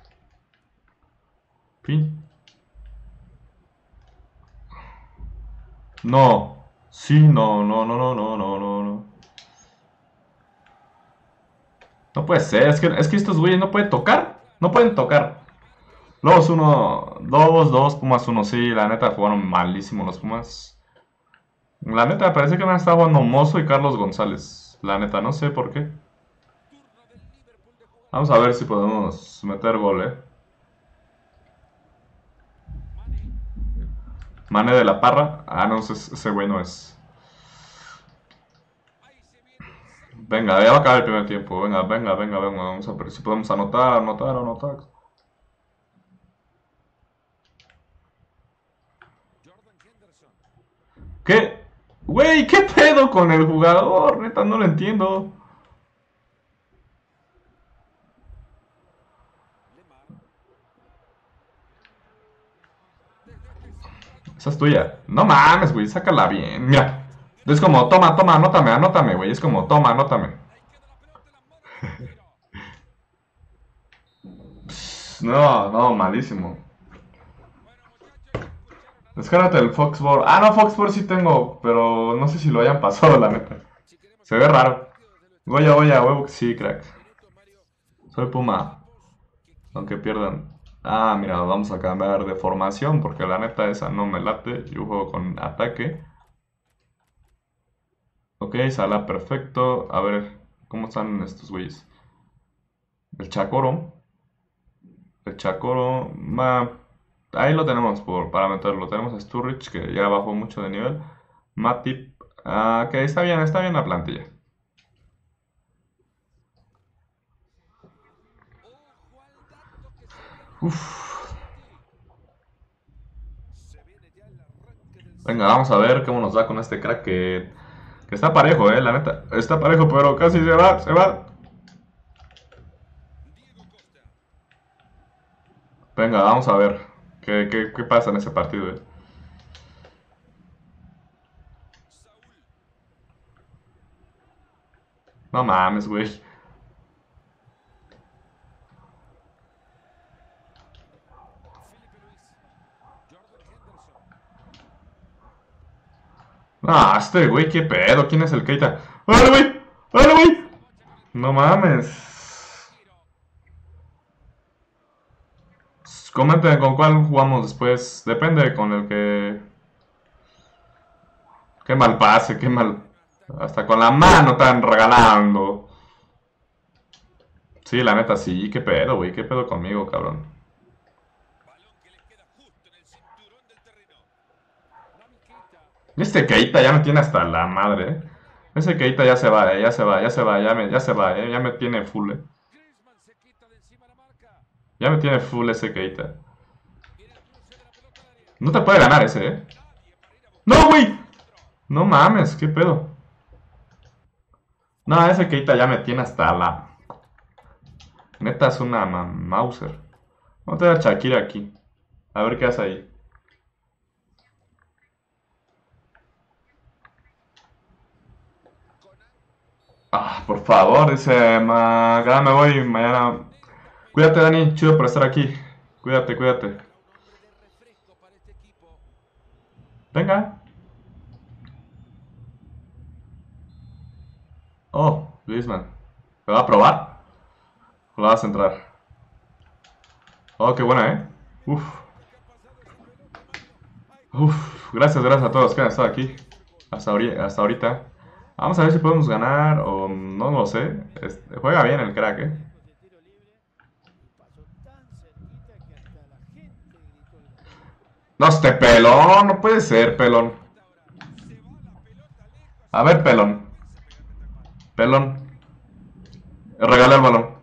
Fin. No. Sí, no. No puede ser, es que estos güeyes no pueden tocar. No pueden tocar. Lobos uno, dos, Pumas uno, sí, la neta jugaron malísimo los Pumas. La neta, parece que me han estado jugando Mozo y Carlos González. La neta, no sé por qué. Vamos a ver si podemos meter gol, Mane de la Parra. Ah, no, ese güey no es. Venga, ya va a acabar el primer tiempo. Venga. Vamos a ver si podemos anotar. ¿Qué? Güey, ¿qué pedo con el jugador? Neta, no lo entiendo. Esa es tuya. No mames, güey, sácala bien. Mira. Es como, toma, anótame, güey. Es como, toma, anótame. No, malísimo. Descárgate el Foxboro. Ah, no, Foxboro sí tengo, pero no sé si lo hayan pasado, la neta. Se ve raro. Voy a huevo que sí, crack. Soy Puma, aunque pierdan. Ah, mira, vamos a cambiar de formación porque la neta esa no me late. Yo juego con ataque. Ok, sala perfecto. A ver, ¿cómo están estos güeyes? El Chacoro. El Chacoro. Ahí lo tenemos para meterlo. Tenemos a Sturridge que ya bajó mucho de nivel. Matip. Ah, ok, está bien la plantilla. Uf. Venga, vamos a ver cómo nos va con este crack que está parejo, la neta. Está parejo, pero casi se va. Venga, vamos a ver qué pasa en ese partido, No mames, güey. No, este güey, qué pedo. ¿Quién es el Keita? ¡Órale, güey! ¡Órale, güey! No mames. Comenten con cuál jugamos después. Depende con el que. Qué mal pase, qué mal. Hasta con la mano están regalando. Sí, la neta, sí. ¿Qué pedo, güey? ¿Qué pedo conmigo, cabrón? Este Keita ya me tiene hasta la madre, Ese Keita ya se va, ya se va, Ya me tiene full, Ya me tiene full ese Keita. No te puede ganar ese, ¡No, güey! No mames, ¿qué pedo? No, ese Keita ya me tiene hasta la... Neta es una Mauser. Vamos a tener a Shakira aquí. A ver qué hace ahí. Ah, por favor, dice... Ya me voy mañana. Cuídate, Dani. Chido por estar aquí. Cuídate. Venga. Oh, Griezmann. ¿Me va a probar? ¿O la vas a entrar? Oh, qué buena, Uf. Gracias a todos que han estado aquí. Hasta ahorita. Vamos a ver si podemos ganar o no lo sé. Juega bien el crack, No, este pelón, no puede ser, pelón. A ver, pelón. Pelón. Regala el balón.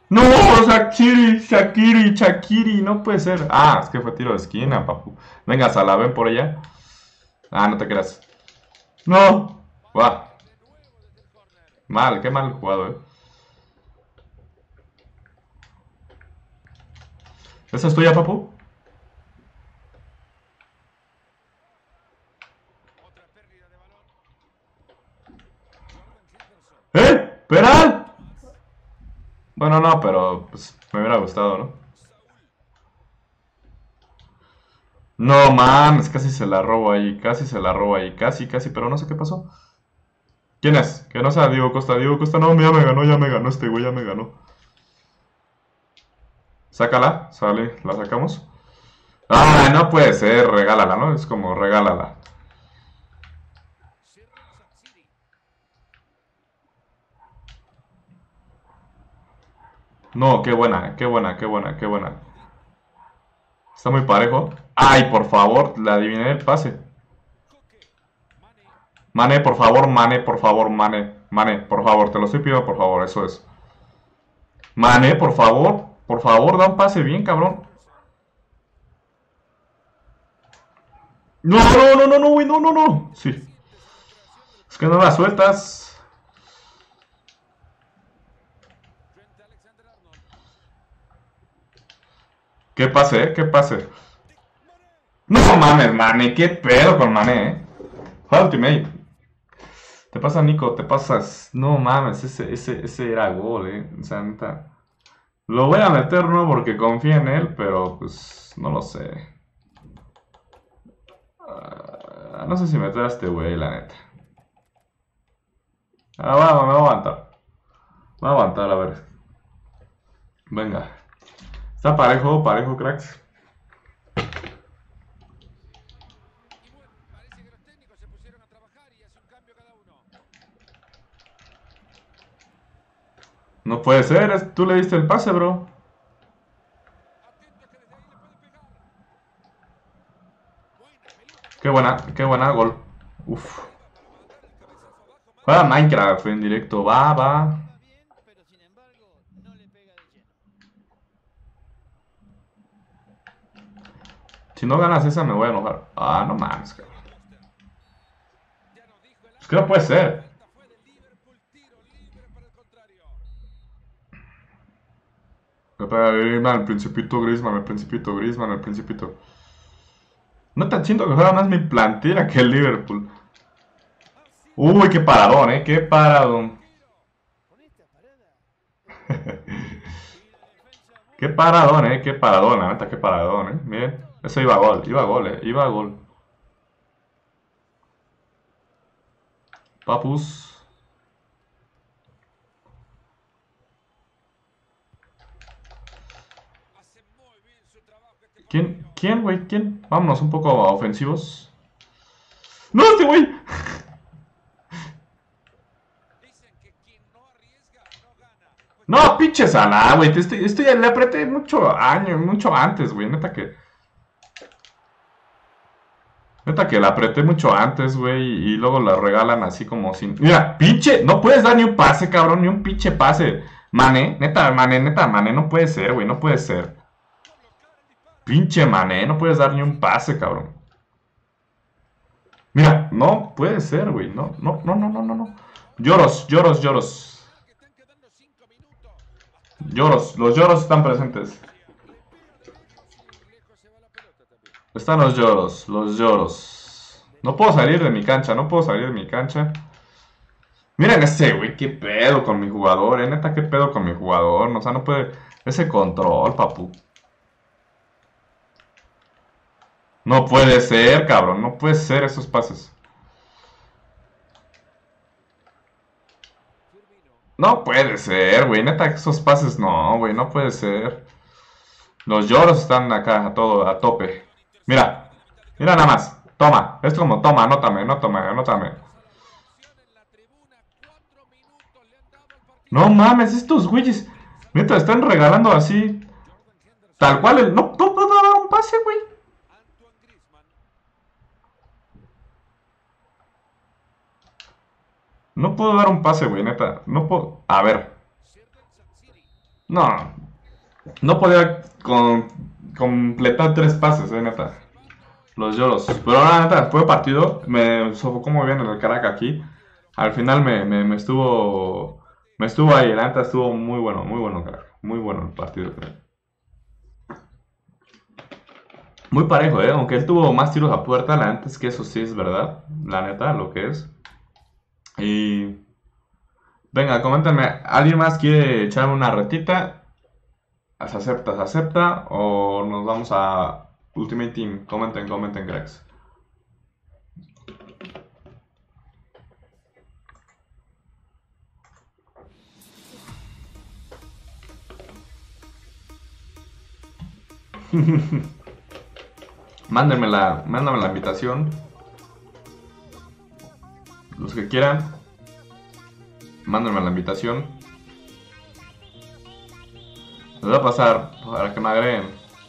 No, Shakiri, Shakiri, Shakiri, no puede ser. Ah, es que fue tiro de esquina, papu. Venga, Sala, ven por allá. Ah, no te creas. No. Guau. Mal, qué mal jugado, ¿Esa es tuya, papu? ¡Penal! Bueno, no, pero pues me hubiera gustado, ¿no? No mames, casi se la robo ahí, casi se la robo ahí, casi, casi, pero no sé qué pasó. ¿Quién es? Que no sea Diego Costa. Diego Costa, no, ya me ganó este güey, ya me ganó. Sácala, sale, la sacamos. Ah, no puede ser, regálala, ¿no? Es como regálala. No, qué buena, qué buena, qué buena, qué buena. Está muy parejo. Ay, por favor, le adiviné el pase. Mane, por favor, Mane, por favor, Mane. Mane, por favor, te lo estoy pidiendo, por favor, eso es. Mane, por favor, da un pase bien, cabrón. No, no, no, no, no, güey, no, no, no. Sí. Es que no la sueltas. ¿Qué pase, ¿Qué pase? No mames, Mane, qué pedo con Mane, Ultimate. Te pasa, Nico, te pasas. No mames, ese era gol, O sea, neta. Lo voy a meter, no porque confío en él, pero pues no lo sé. No sé si meter a este güey, la neta. Me voy a aguantar. Me voy a aguantar, a ver. Venga. Está parejo, parejo, cracks. No puede ser, tú le diste el pase, bro. Qué buena, gol. Uf. Juega Minecraft en directo, va, va. Si no ganas esa me voy a enojar. Ah, no mames, cabrón. Es que no puede ser. Me pega Griezmann, el principito Griezmann, el principito Griezmann, el principito. No tan siento que juega más mi plantilla que el Liverpool. Uy, qué paradón, qué paradón. Qué paradón, qué paradón, la neta, qué paradón, Bien. Eso iba a gol, iba a gol. Papus. ¿Quién, güey? ¿Quién? Vámonos un poco ofensivos. ¡No, este güey! No, pinche Salah, güey. Le apreté mucho antes, güey. Neta que la apreté mucho antes, güey. Y luego la regalan así como sin. Mira, pinche. No puedes dar ni un pase, cabrón. Ni un pinche pase. Neta, Mané. No puede ser, güey. No puede ser. Pinche Mané. No puedes dar ni un pase, cabrón. Mira, no puede ser, güey. No, no, no, no, no, no, no. Lloros, lloros, lloros. Lloros, los lloros están presentes. Están los lloros, los lloros. No puedo salir de mi cancha, no puedo salir de mi cancha. Miren ese, güey, qué pedo con mi jugador, neta, qué pedo con mi jugador. O sea, no puede. Ese control, papu. No puede ser, cabrón, no puede ser esos pases. No puede ser, güey, neta, esos pases no, güey, no puede ser. Los lloros están acá, a todo, a tope. Mira, mira nada más. Toma, es como toma, anótame, anótame, anótame. No mames, estos güeyes. Neta, están regalando así. Tal cual el. No, no puedo dar un pase, güey. No puedo dar un pase, güey, neta. No puedo. A ver. No, no podía completar tres pases, neta. Los lloros. Pero la neta, fue partido. Me sofocó muy bien en el Caracas aquí. Al final me estuvo. Me estuvo ahí. La neta estuvo muy bueno, carajo. Muy bueno el partido, creo. Muy parejo, aunque él tuvo más tiros a puerta, la neta es que eso sí es verdad. La neta, lo que es. Y. Venga, coméntame. ¿Alguien más quiere echarme una retita? Se acepta? ¿O nos vamos a Ultimate Team? Comenten, cracks. Mándenme la invitación. Los que quieran, mándenme la invitación. Les voy a pasar para que me agreguen.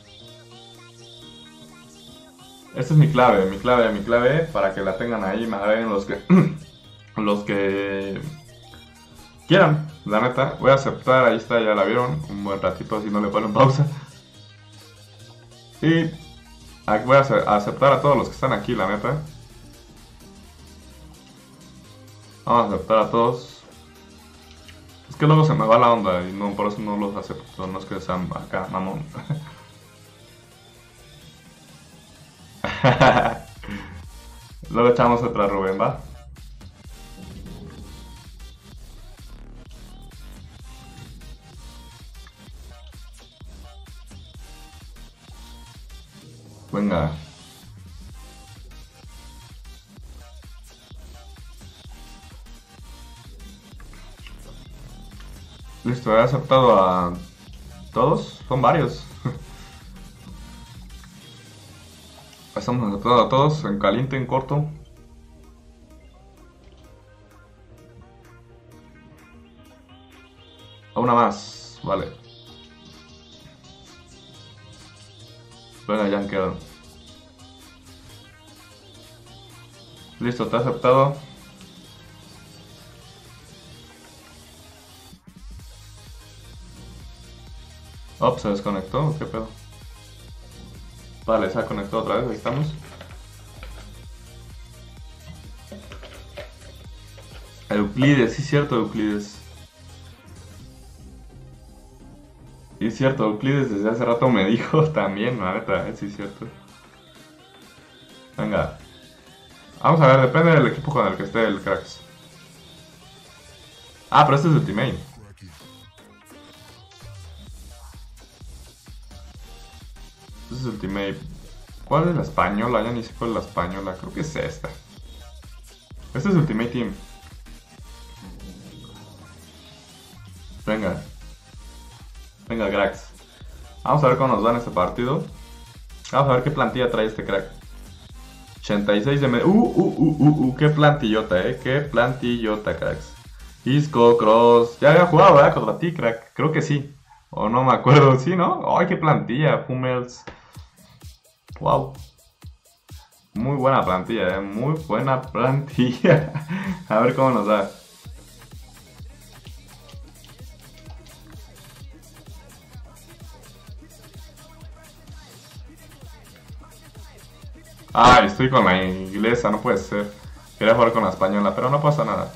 Esta es mi clave, para que la tengan ahí, me agreguen los que los que quieran, la neta. Voy a aceptar, ahí está, ya la vieron, un buen ratito si no le ponen pausa. Y voy a aceptar a todos los que están aquí, la neta. Vamos a aceptar a todos. Es que luego se me va la onda y no, por eso no los acepto, no es que sean acá, mamón. Luego echamos otra Rubén, ¿va? Venga. Listo, he aceptado a todos, son varios. Estamos aceptando a todos, en caliente, en corto. A una más, vale. Venga, ya han quedado. Listo, te he aceptado. Oh, se desconectó, ¿qué pedo? Vale, se ha conectado otra vez, ahí estamos. Euclides, sí es cierto, Euclides. Y es cierto, Euclides desde hace rato me dijo también, la neta, sí es cierto. Venga. Vamos a ver, depende del equipo con el que esté el cracks. Ah, pero este es Ultimate. Este es Ultimate. ¿Cuál es la española? Ya ni sé cuál es la española. Creo que es esta. Este es Ultimate Team. Venga. Venga, cracks. Vamos a ver cómo nos va en este partido. Vamos a ver qué plantilla trae este crack. 86 de medio. Qué plantillota, qué plantillota, cracks. Isco, Cross. Ya había jugado, ¿verdad? Contra ti, crack. Creo que sí. O no me acuerdo. Sí, ¿no? Ay, qué plantilla. Hummels. Wow. Muy buena plantilla, muy buena plantilla. A ver cómo nos da. Ay, estoy con la inglesa, no puede ser. Quería jugar con la española, pero no pasa nada.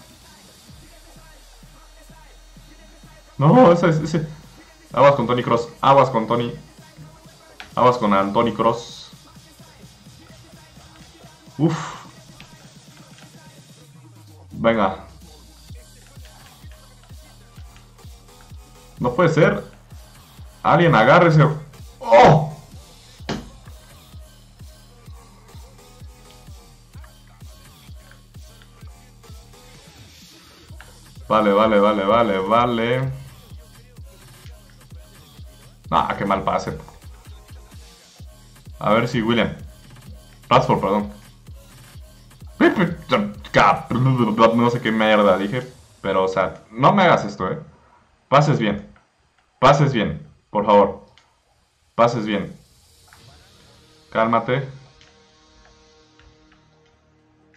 No, ese. Aguas con Tony Cross. Aguas con Tony. Aguas con Anthony Cross. Uf. Venga. No puede ser. Alguien agárrese. ¡Oh! Vale. Ah, qué mal pase. A ver si William. Rashford, perdón. No sé qué mierda dije. Pero, o sea, no me hagas esto, Pases bien. Pases bien. Por favor. Pases bien. Cálmate.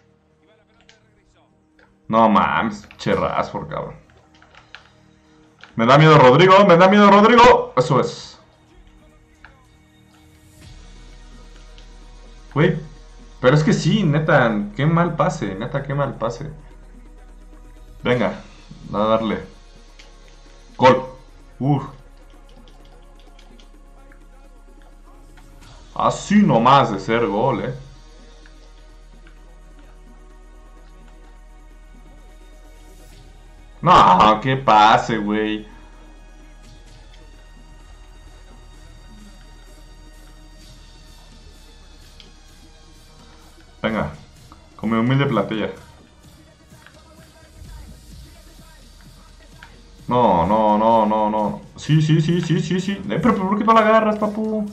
No mames, che Rashford, cabrón. Me da miedo Rodrigo, me da miedo Rodrigo. Eso es. Güey. Pero es que sí, neta, qué mal pase, neta, qué mal pase. Venga, a darle. Gol. Así nomás de ser gol, No, qué pase, güey. Venga, con mi humilde plantilla. No, no, no, no, no. Sí, sí, sí, sí, sí, sí. Pero ¿por qué no la agarras, papu?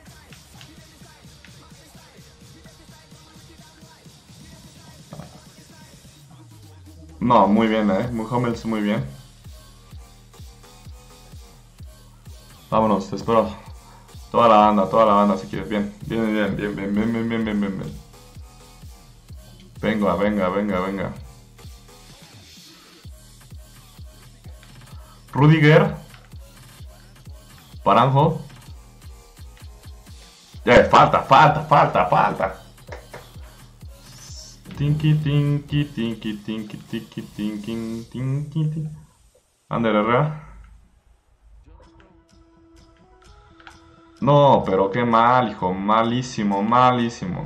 No, muy bien, Muy Hummels, muy bien. Vámonos, te espero. Toda la banda, si quieres. Bien, bien, bien, bien, bien, bien, bien, bien, bien, bien, bien. Venga, venga, venga, venga. Rudiger. Paranjo. Falta, falta, falta, falta. Tinky, tinky, tinky, tinky, tinky, tinky, tinky, tinky. Ander Herrera. No, pero qué mal, hijo. Malísimo, malísimo.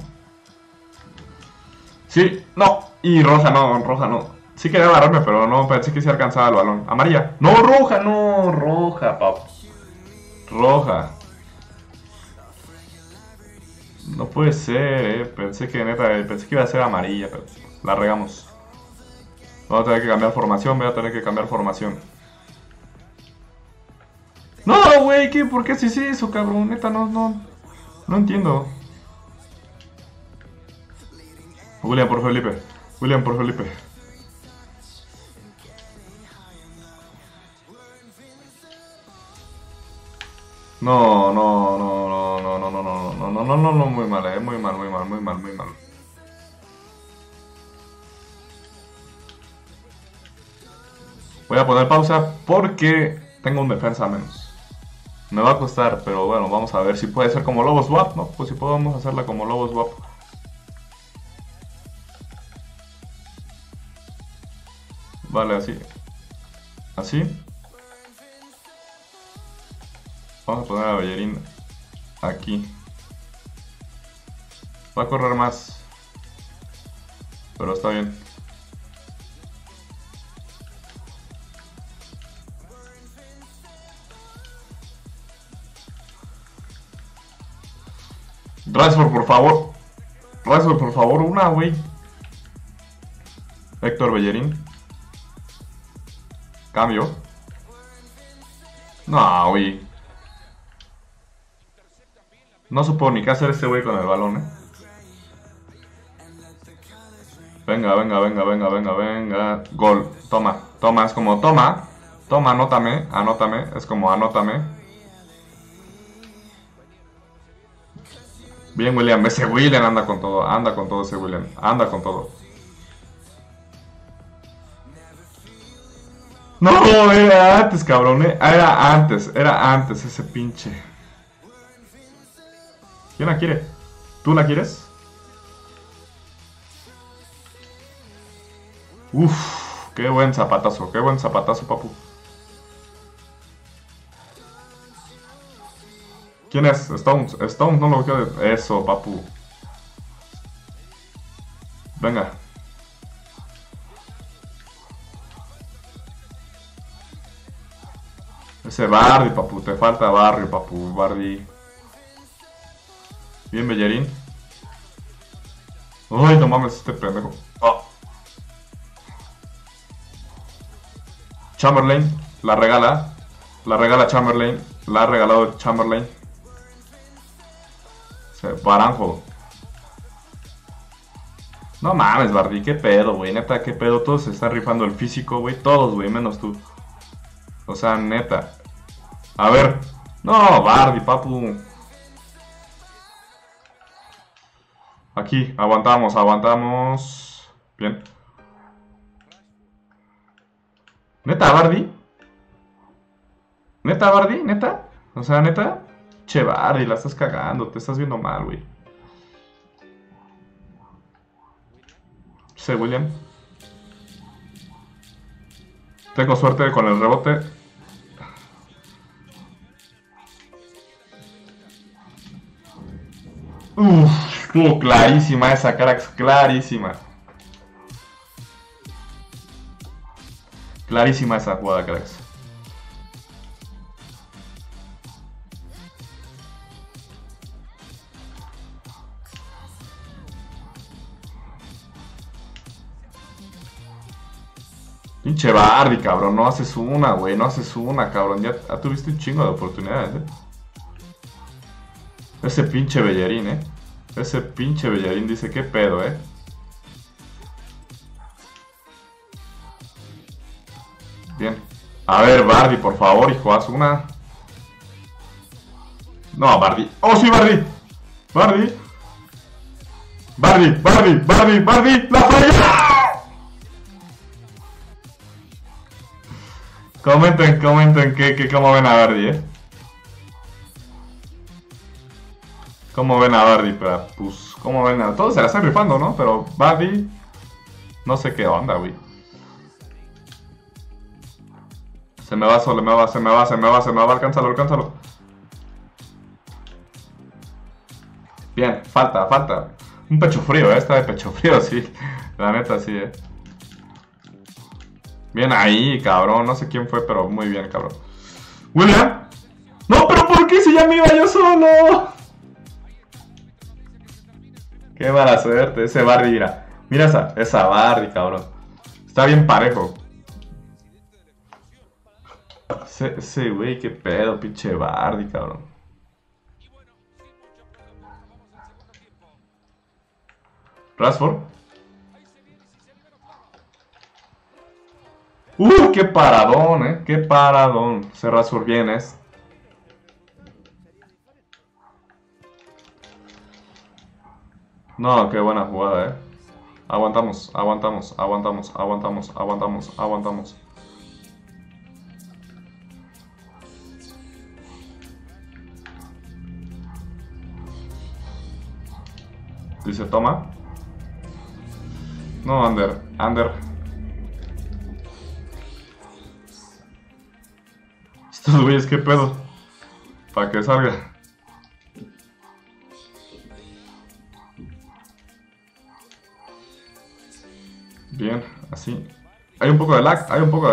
Sí, no. Y roja no, roja no. Sí quería agarrarme, pero no, pensé que sí alcanzaba el balón. Amarilla. No, roja, no, roja, papá. Roja. No puede ser, Pensé que neta, pensé que iba a ser amarilla, pero la regamos. Vamos a tener que cambiar formación, voy a tener que cambiar formación. No, güey, ¿qué? ¿Por qué haces eso, cabrón? Neta, no entiendo. William por Felipe. William por Felipe. No, no, no, no, no, no, no, no, no, no, no, no, muy mal, muy mal, muy mal, muy mal, muy mal. Voy a poner pausa porque tengo un defensa menos. Me va a costar, pero bueno, vamos a ver si puede ser como Lobo Swap, ¿no? Pues si podemos hacerla como Lobo Swap. Vale, así. Así. Vamos a poner a Bellerín aquí. Va a correr más. Pero está bien. Rashford, por favor. Rashford, por favor, una, güey. Héctor Bellerín. Cambio. No, güey. No supo ni qué hacer este güey con el balón, Venga, venga, venga, venga, venga, venga. Gol. Toma, toma, es como toma. Toma, anótame, anótame. Es como anótame. Bien, William. Ese William anda con todo ese William. Anda con todo. No, era antes, cabrón, era antes ese pinche. ¿Quién la quiere? ¿Tú la quieres? Uf, qué buen zapatazo, papu. ¿Quién es? Stones. Stones no lo quiero. Eso, papu. Venga. Ese Bardi, papu. Te falta barrio, papu. Bardi. Bien, Bellerín. Ay, no mames, este pendejo. Oh. Chamberlain. La regala. La regala Chamberlain. La ha regalado Chamberlain. Paranjo. No mames, Bardi, qué pedo, güey. Neta, qué pedo. Todos se están rifando el físico, güey. Todos, güey, menos tú. O sea, neta. A ver. No, Bardi, papu. Aquí, aguantamos, aguantamos. Bien. ¿Neta, Bardi? ¿Neta, Bardi? ¿Neta? O sea, ¿neta? Che, Bardi, la estás cagando. Te estás viendo mal, güey. Sí, William. Tengo suerte con el rebote. Estuvo clarísima esa, cracks. Clarísima. Clarísima esa jugada, cracks. Pinche Bardi, cabrón. No haces una, güey. No haces una, cabrón. Ya tuviste un chingo de oportunidades, Ese pinche Bellerín, Ese pinche Bellerín dice, ¿qué pedo, Bien. A ver, Bardi, por favor, hijo, haz una. No, Bardi. ¡Oh, sí, Bardi! ¡Bardi! ¡Bardi! ¡Bardi! ¡Bardi! ¡Bardi! ¡La falla! Comenten cómo ven a Bardi, ¿Cómo ven a Bardi? Pero, pues, ¿cómo ven a...? Todos se la están rifando, ¿no? Pero Bardi... No sé qué onda, güey. Se me va, alcánzalo. Bien, falta. Un pecho frío, está de pecho frío, sí. La neta, sí, Bien ahí, cabrón. No sé quién fue, pero muy bien, cabrón. ¡William! ¡No, pero por qué si ya me iba yo solo! Qué mala suerte, ese Bardi, mira. Mira esa Bardi, cabrón. Está bien parejo. Ese güey, qué pedo, pinche Bardi, cabrón. Rashford. Qué paradón, qué paradón. Ese Rashford bien, No, qué buena jugada, Aguantamos. Dice, toma. No, Ander. Estos güeyes, qué pedo. Para que salga. Bien, así. Hay un poco de lag.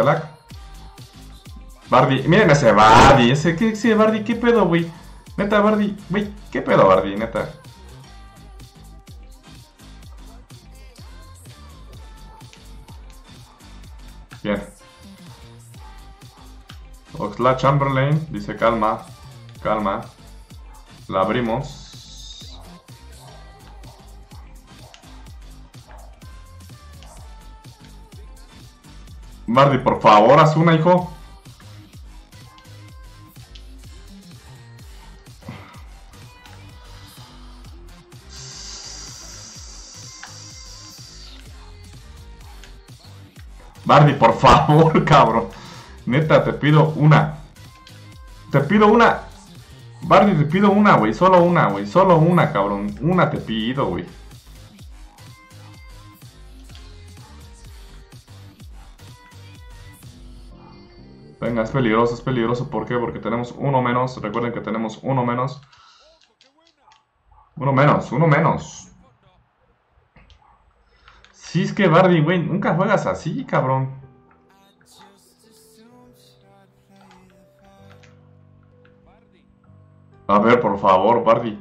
Bardi, miren ese Bardi. Ese Bardi, qué pedo, güey. Neta, Bardi, güey, qué pedo, Bardi, neta. Bien. Oxlade Chamberlain dice, calma. La abrimos. Bardi, por favor, haz una, hijo. Bardi, por favor, cabrón. Neta, te pido una. Bardi, te pido una, güey. Solo una, cabrón. Una te pido, güey. Venga, es peligroso. ¿Por qué? Porque tenemos uno menos. Recuerden que tenemos uno menos. Uno menos. Sí, es que Bardi, güey, nunca juegas así, cabrón. A ver, por favor, Bardi.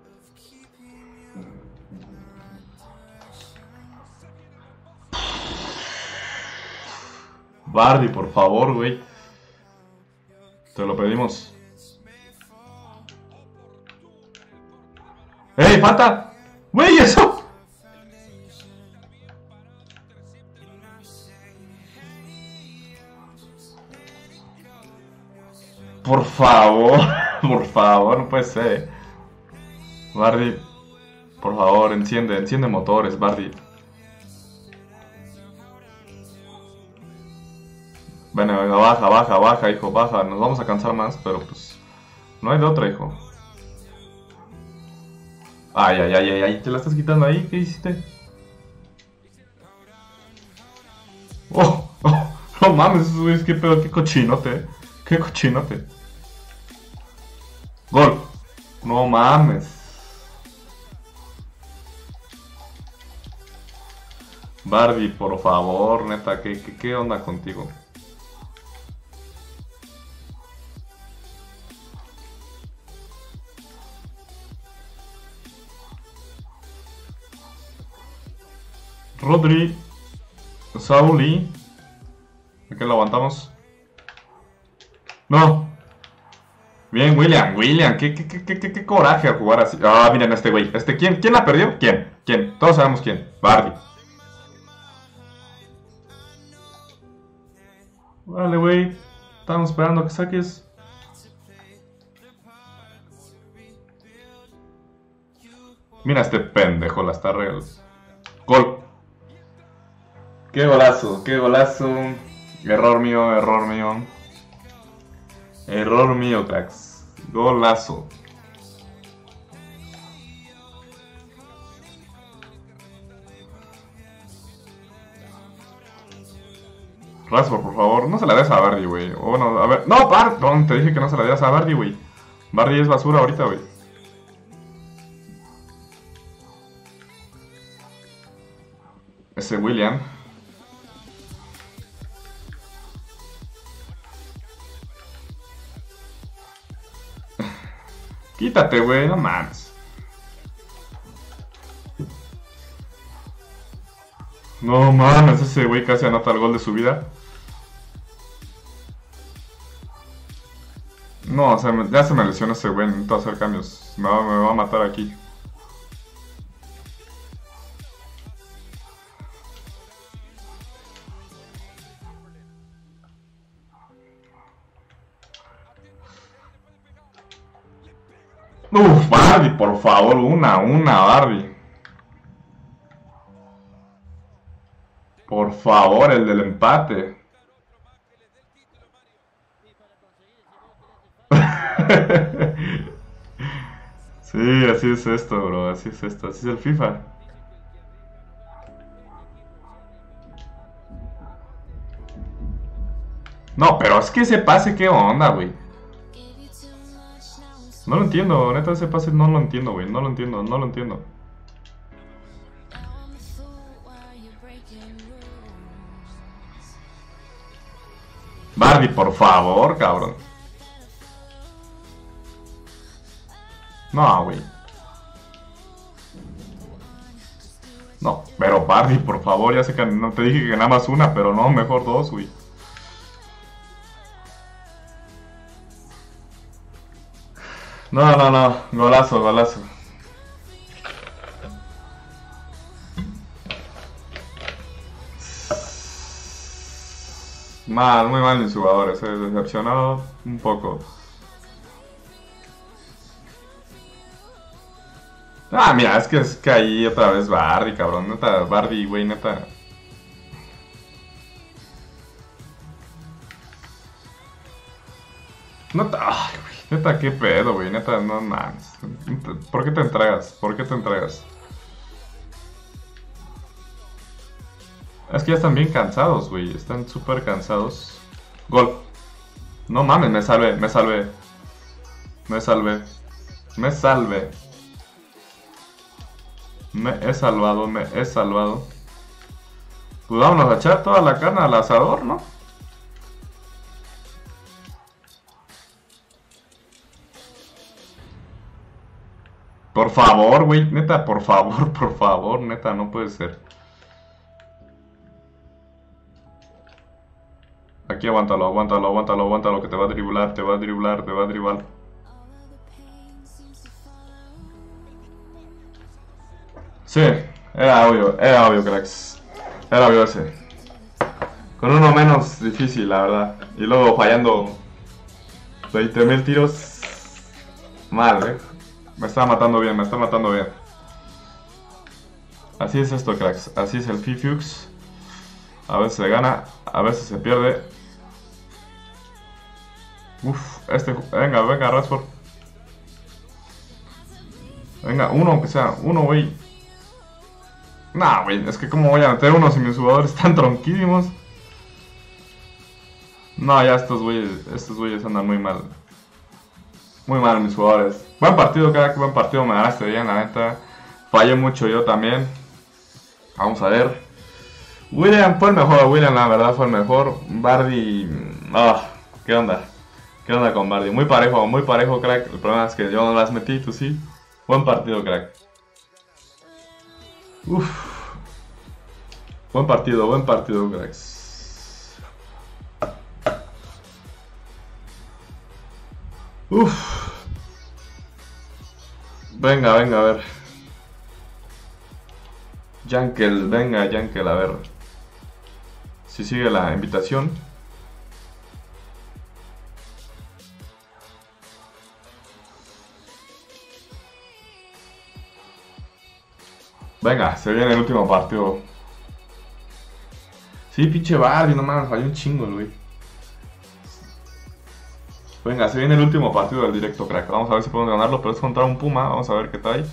Bardi, por favor, güey. Te lo pedimos. ¡Ey, falta! ¡Güey, eso! Por favor, no puede ser. Bardi, por favor, enciende motores, Bardi. Bueno, venga, baja, baja, baja, hijo, baja. Nos vamos a cansar más, pero pues no hay de otra, hijo. Ay, ay, ay, ay, ay, te la estás quitando ahí, ¿qué hiciste? Oh, oh, no mames, güey, qué pedo, qué cochinote, qué cochinote. Gol. No mames. Barbie, por favor, neta, ¿qué onda contigo? Rodri, Sauli, ¿a qué lo aguantamos? No. Bien, William, qué coraje al jugar así. Ah, miren a este güey. ¿Quién la perdió? ¿Quién? Todos sabemos quién. Barbie. Vale, güey. Estamos esperando a que saques. Mira este pendejo, la está regalando. Gol. Qué golazo, qué golazo. Error mío, error mío. Error mío, cracks. Golazo. Rashford, por favor, no se la des a Bardi, güey. O no, a ver. No, perdón, te dije que no se la des a Bardi, güey. Bardi es basura ahorita, güey. Ese William. Quítate, güey, no mames. No mames, ese güey casi anota el gol de su vida. No, o sea, ya se me lesionó ese güey, necesito hacer cambios. Me va a matar aquí. Uf, Barbie, por favor, una, Barbie. Por favor, el del empate. Sí, así es esto, bro, así es esto, así es el FIFA. No, pero es que ese pase, ¿qué onda, güey? No lo entiendo, neta, ese pase no lo entiendo, güey, no lo entiendo. Barbie, por favor, cabrón. No, güey. No, pero Barbie, por favor, ya sé que no te dije que nada más una, pero no, mejor dos, güey. No, golazo. Muy mal mis jugadores, decepcionado un poco. Ah, mira, es que ahí otra vez Barbie, cabrón, neta, Barbie, güey, neta. Neta, ay, güey, neta, qué pedo, güey, neta, no mames. ¿Por qué te entregas? Es que ya están bien cansados, güey, están súper cansados. Gol. No mames, me salvé. Me he salvado. Pues vámonos a echar toda la carne al asador, ¿no? Por favor, güey, neta, por favor, neta, no puede ser. Aquí aguántalo, que te va a driblar. Sí, era obvio, cracks. Era obvio ese. Con uno menos difícil, la verdad. Y luego fallando 20.000 tiros. Mal, Me está matando bien. Así es esto, cracks. Así es el FIFUX. A veces se gana, a veces se pierde. Uf, venga, venga, Rashford. Venga, uno aunque sea, uno, güey. Nah, güey, es que como voy a meter uno si mis jugadores están tronquísimos. No, ya estos güeyes andan muy mal. Muy mal mis jugadores. Buen partido, crack, buen partido, me ganaste bien, la neta. Fallé mucho yo también. Vamos a ver. William fue el mejor, William la verdad fue el mejor. Vardy... Ah, ¿qué onda? ¿Qué onda con Vardy? Muy parejo, crack. El problema es que yo no las metí, tú sí. Buen partido, crack. Uf. Buen partido, cracks. Uf. Venga, venga, a ver. Yankel, venga, Yankel, a ver. Si sigue la invitación. Venga, se viene el último partido. Sí, pinche Bardi, no mames, falló un chingo, güey. Venga, se viene el último partido del directo, crack. Vamos a ver si podemos ganarlo, pero es contra un Puma. Vamos a ver qué tal.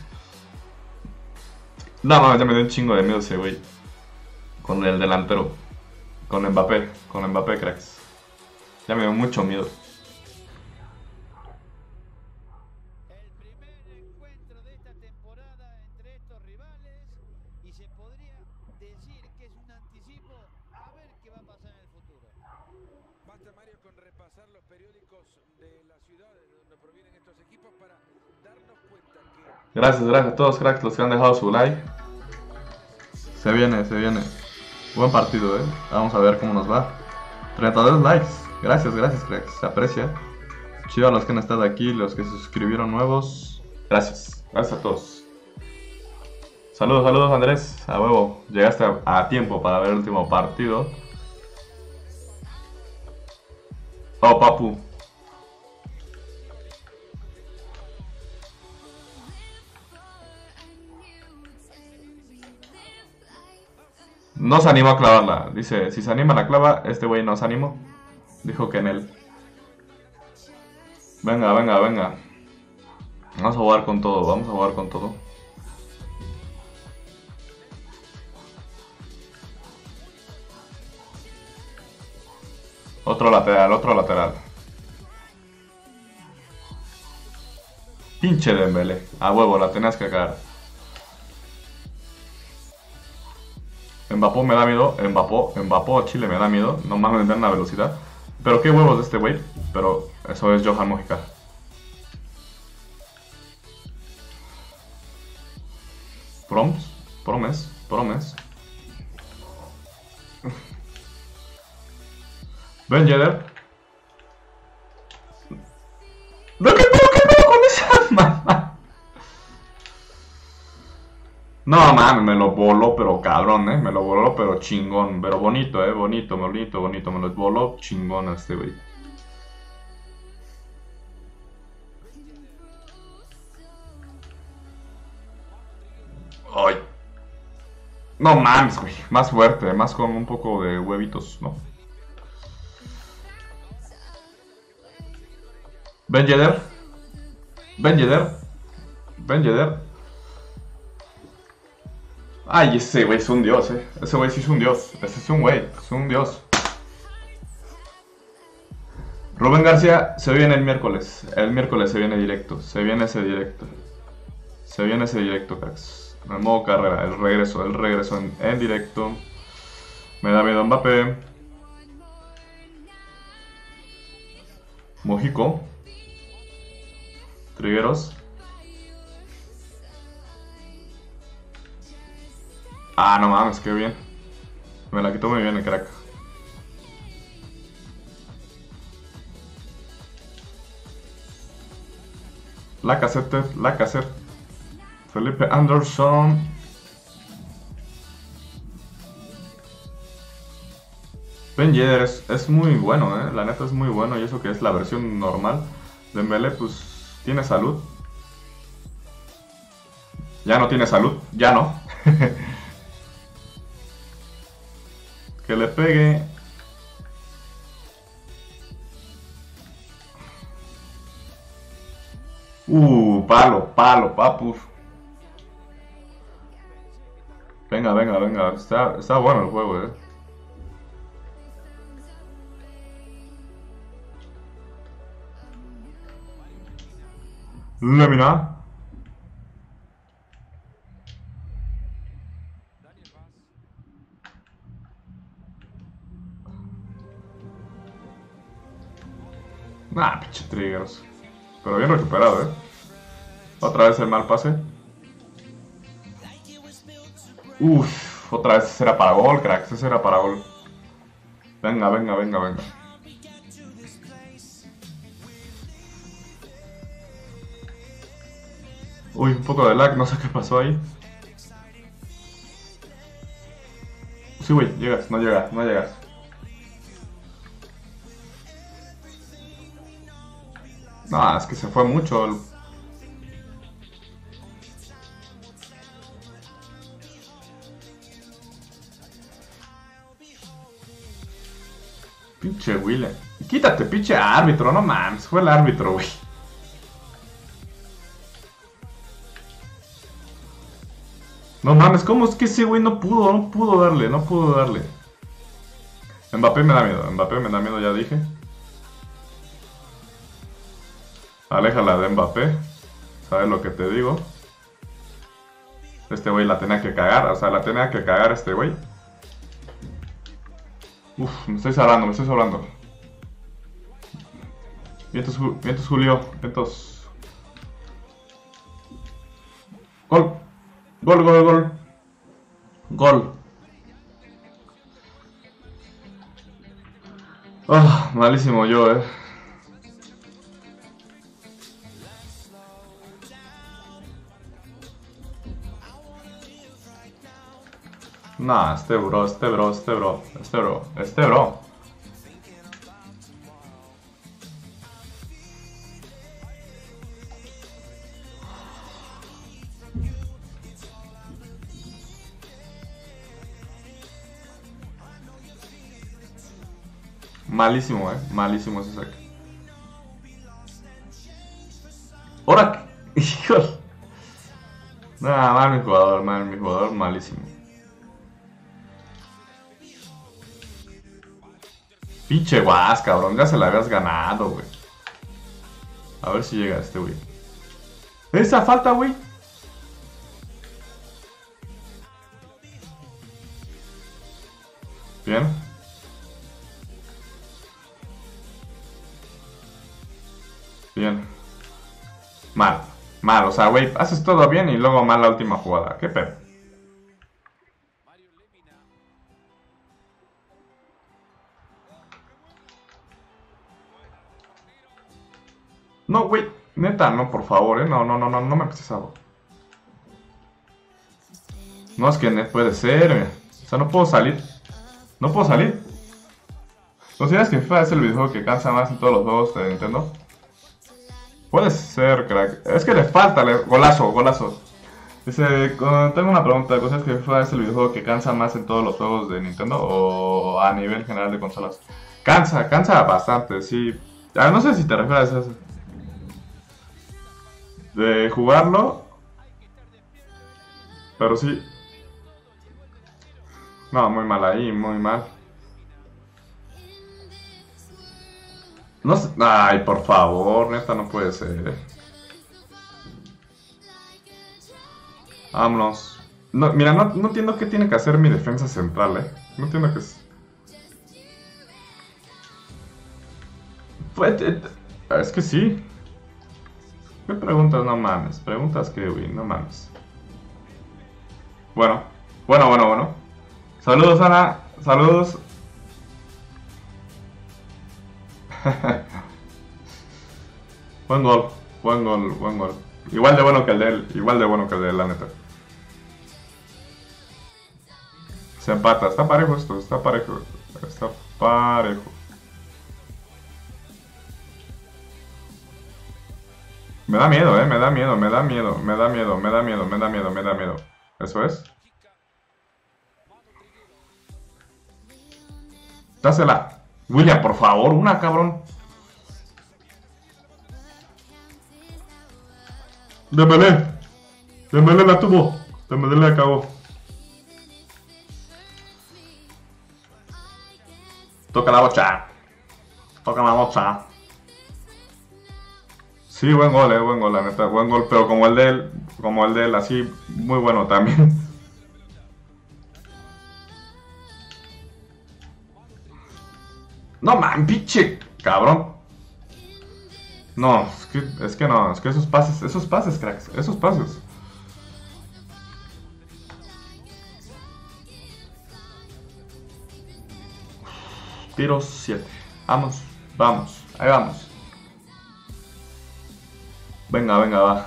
No mames, ya me dio un chingo de miedo ese güey. Con el delantero. Con Mbappé, cracks. Ya me dio mucho miedo. Gracias a todos, cracks, los que han dejado su like. Se viene. Buen partido, Vamos a ver cómo nos va. 32 likes. Gracias, cracks. Se aprecia. Chido a los que han estado aquí, los que se suscribieron nuevos. Gracias a todos. Saludos, Andrés. A huevo. Llegaste a tiempo para ver el último partido. Oh, papu. No se animó a clavarla. Dice, si se anima la clava, este güey no se animó. Dijo que en él. Venga. Vamos a jugar con todo, Otro lateral. Pinche Dembélé. A huevo, la tenías que cagar. Mbappé me da miedo. Mbappé Chile me da miedo. No mames, me da una velocidad. Pero qué huevos de este güey. Pero eso es Johan Mojica. Promes. Ben Yedder. ¿Qué pedo con esa mamá? No mames, me lo voló, pero cabrón, me lo voló, pero chingón. Pero bonito, bonito. Me lo voló chingón a este güey. Ay. No mames, güey. Más fuerte, más con un poco de huevitos, ¿no? Ben Yedder. Ay, ese güey es un dios, Ese güey sí es un dios. Ese es un dios. Rubén García se viene el miércoles. El miércoles se viene directo. Se viene ese directo, cracks. En modo carrera, el regreso en directo. Me da miedo Mbappé. Mojico. Trigueros. Ah, no mames, qué bien. Me la quitó muy bien el crack. Lacazette. Felipe Anderson. Ben Yedder es muy bueno, La neta es muy bueno. Y eso que es la versión normal. Dembélé, pues, tiene salud. Ya no tiene salud. Ya no. Que le pegue. Palo, palo, papus. Venga, venga, venga. Está bueno el juego, Lemina. Nah, pinche triggers. Pero bien recuperado, Otra vez el mal pase. Uf, otra vez ese era para gol, cracks. Ese era para gol. Venga, venga, venga, venga. Uy, un poco de lag, no sé qué pasó ahí. Sí, güey, llegas, no llegas, no llegas. No, es que se fue mucho. Pinche William. Quítate, pinche árbitro, no mames. Fue el árbitro, güey. No mames, ¿cómo es que ese güey no pudo darle, no pudo darle? Mbappé me da miedo, ya dije. Aléjala de Mbappé. ¿Sabes lo que te digo? Este güey la tenía que cagar, o sea, la tenía que cagar este güey. Uf, me estoy salvando. Vientos, Julio, vientos. Gol. Gol. Malísimo yo, Nah, este bro. Malísimo, malísimo ese saque. Ahora, híjole. Nah, mal mi jugador, malísimo. Pinche guas, cabrón, ya se la habías ganado, güey. A ver si llega este, güey. Esa falta, güey. Bien. Bien. Mal, o sea, güey, haces todo bien y luego mal la última jugada. ¿Qué pedo? No, güey, neta, no, por favor, no me empieces a... No, es que no puede ser, O sea, no puedo salir. ¿Consideras que FIFA es el videojuego que cansa más en todos los juegos de Nintendo? Puede ser, crack. Es que le falta, golazo. Dice, tengo una pregunta. ¿Consideras que FIFA es el videojuego que cansa más en todos los juegos de Nintendo o a nivel general de consolas? Cansa bastante, sí. No sé si te refieres a eso. De jugarlo, pero sí. No, muy mal ahí, muy mal. No sé. Ay, por favor, neta, no puede ser. Vámonos. No, mira, no entiendo qué tiene que hacer mi defensa central, No entiendo qué es. Es que sí. ¿Qué preguntas? No mames. Preguntas que, güey, no mames. Bueno. Saludos, Ana. Saludos. Buen gol. Igual de bueno que el de él, la neta. Se empata. Está parejo esto, está parejo. Me da miedo, me da miedo. Eso es. Dásela. William, por favor, una, cabrón. Dembélé. Dembélé la tuvo. Dembélé la acabó. Toca la bocha. Toca la bocha. Sí, buen gol, la neta, buen gol, pero como el de él, así, muy bueno también. No man, pinche cabrón. No, es que no, es que esos pases, cracks, esos pases. Tiros 7. Vamos, vamos, ahí vamos. Venga, venga, va.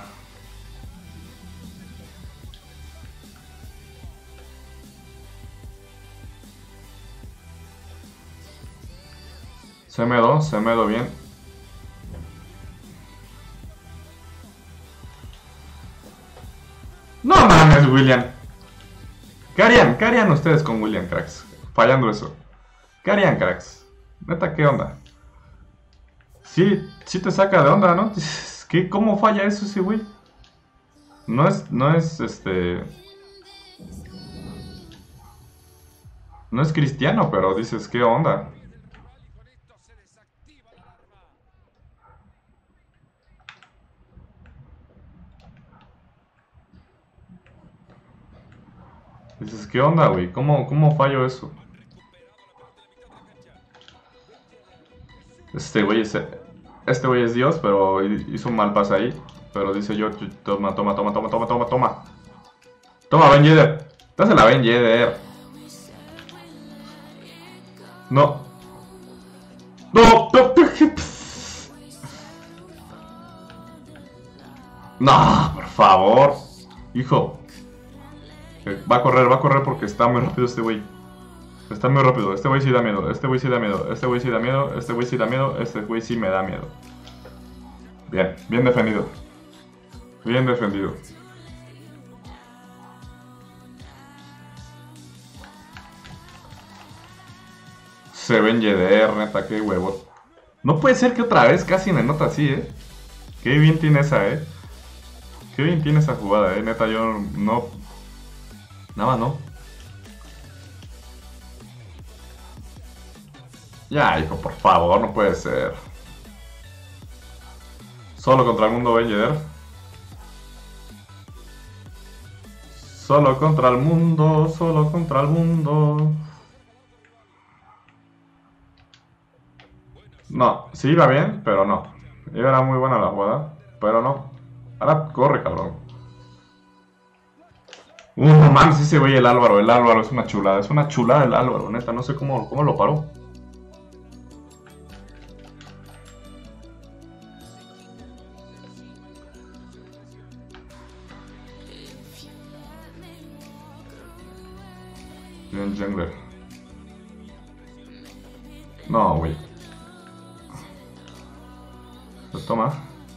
Se me bien. No mames, William. Qué harían ustedes con William, cracks? Fallando eso. ¿Qué harían, cracks? Neta, ¿qué onda? Sí, sí te saca de onda, ¿no? ¿Qué, cómo falla eso ese güey? No es no es cristiano, pero dices, ¿qué onda? Dices, ¿qué onda, güey? ¿Cómo fallo eso? Este güey es, este güey es Dios, pero hizo un mal pase ahí. Pero dice yo, toma, toma, toma, toma, toma, toma, toma. Toma, Ben Yedder. Dásela, Ben Yedder. No. No, no, no, por favor. Hijo. Va a correr porque está muy rápido este güey. Está muy rápido, este güey sí da miedo, este güey sí da miedo, este güey sí da miedo, este güey sí da miedo, este güey sí me da miedo. Bien, bien defendido. Bien defendido. Se ven YDR, neta, qué huevo. No puede ser que otra vez casi me nota así, Qué bien tiene esa, Qué bien tiene esa jugada, neta, yo no... Nada más no. Ya, hijo, por favor, no puede ser. Solo contra el mundo Ben Yedder. Solo contra el mundo, solo contra el mundo. No, sí iba bien, pero no. Era muy buena la jugada, pero no. Ahora corre, cabrón. No mames, ese güey el Álvaro es una chulada el Álvaro, neta, no sé cómo lo paró. Bien, Jungler. No, güey. Se toma.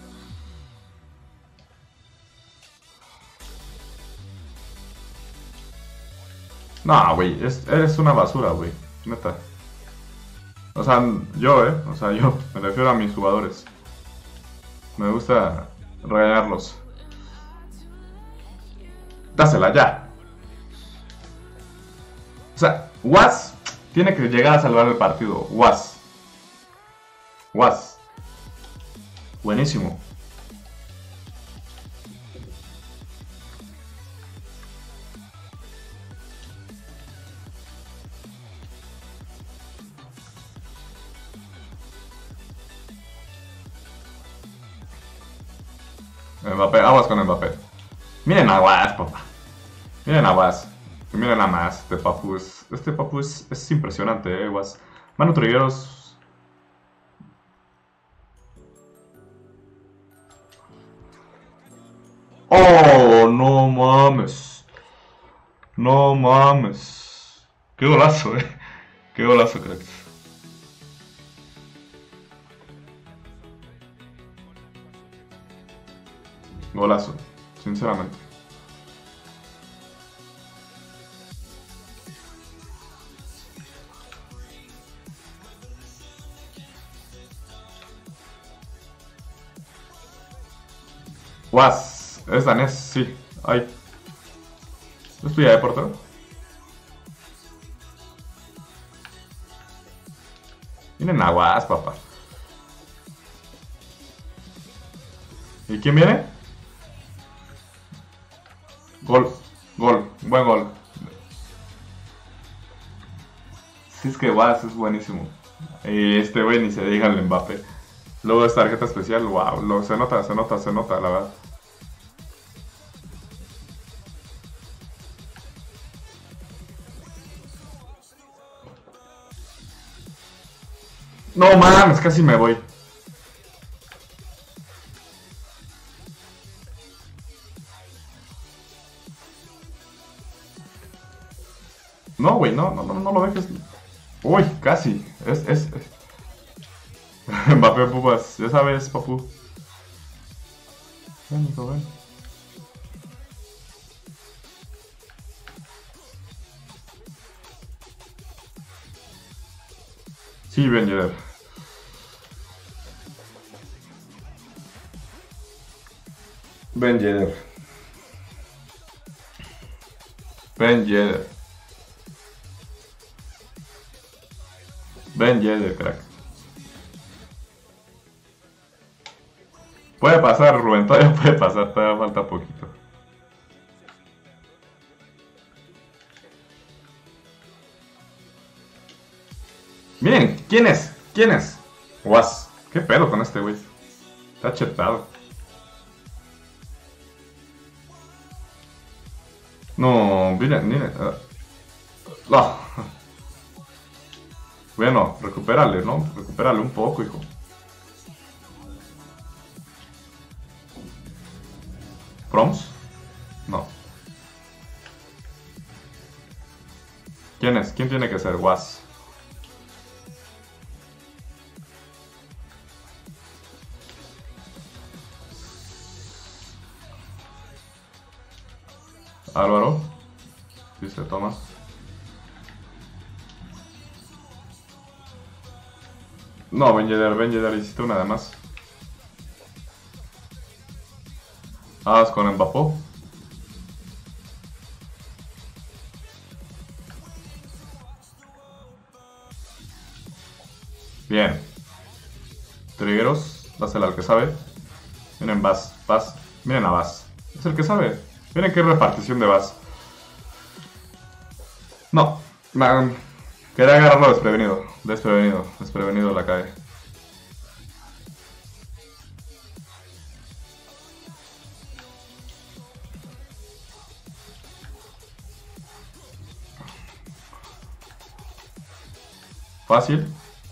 No, güey, eres una basura, güey. Neta. O sea, o sea, yo me refiero a mis jugadores. Me gusta regañarlos. Dásela ya. O sea, Was tiene que llegar a salvar el partido. Was. Buenísimo. Mbappé, aguas con Mbappé. Miren a Was, papá. Miren a Was. Miren nada más, este papu es impresionante, Was. Manu Trigueros. Oh, no mames. No mames. Qué golazo, Qué golazo, cracks. Golazo, sinceramente. Was, Es danés, sí. Ay. ¿Es tuya de portero? Vienen aguas, papá. ¿Y quién viene? Gol. Gol. Buen gol. Sí, es que Guas es buenísimo. Y este güey ni se diga el Mbappé. Luego esta tarjeta especial, wow, se nota, la verdad. No mames, casi me voy. No, güey, no lo dejes. Uy, casi. Mbappé, pupas, ya sabes, papu. Ven, hijo, ven. Sí, Ben Yedder. Ben Yedder. Ben Yedder. Ben Yedder, crack. Puede pasar, Rubén, todavía puede pasar, todavía falta poquito. Miren, ¿quién es? ¿Quién es? Guas. ¿Qué pedo con este güey? Está chetado. No, miren. No. Bueno, recupérale, ¿no? Recupérale un poco, hijo. ¿Proms? No. ¿Quién es? ¿Quién tiene que ser? Guas. Álvaro. Sí, se toma. No, Ben Yedder, hiciste una de más. Vas con Mbappé. Bien. Trigueros, dásela al que sabe. Miren, Vas. Miren a Vas. Es el que sabe. Miren qué repartición de Vas. No. Quería agarrarlo desprevenido. Desprevenido la cae. Fácil.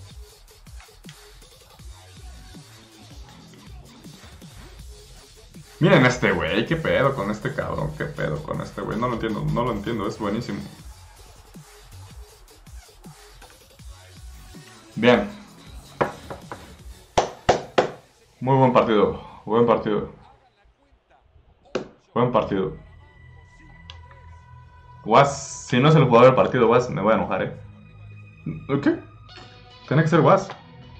Miren este güey, qué pedo con este cabrón, qué pedo con este güey. No lo entiendo, es buenísimo. Bien. Muy buen partido, buen partido. Buen partido. Guas, si no es el jugador del partido, Guas, me voy a enojar, ¿Qué? Tiene que ser Guas.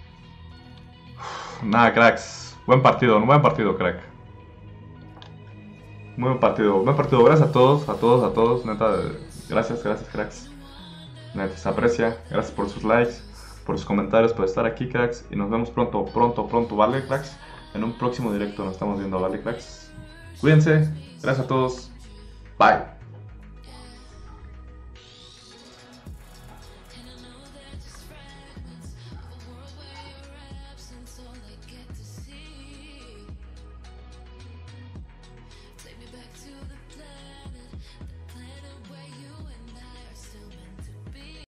Nada, cracks. Buen partido, crack. Muy buen partido. Gracias a todos. Neta, gracias, cracks. Neta, se aprecia. Gracias por sus likes, por sus comentarios, por estar aquí, cracks. Y nos vemos pronto, ¿vale, cracks? En un próximo directo nos estamos viendo, ¿vale, cracks? Cuídense. Gracias a todos. Bye.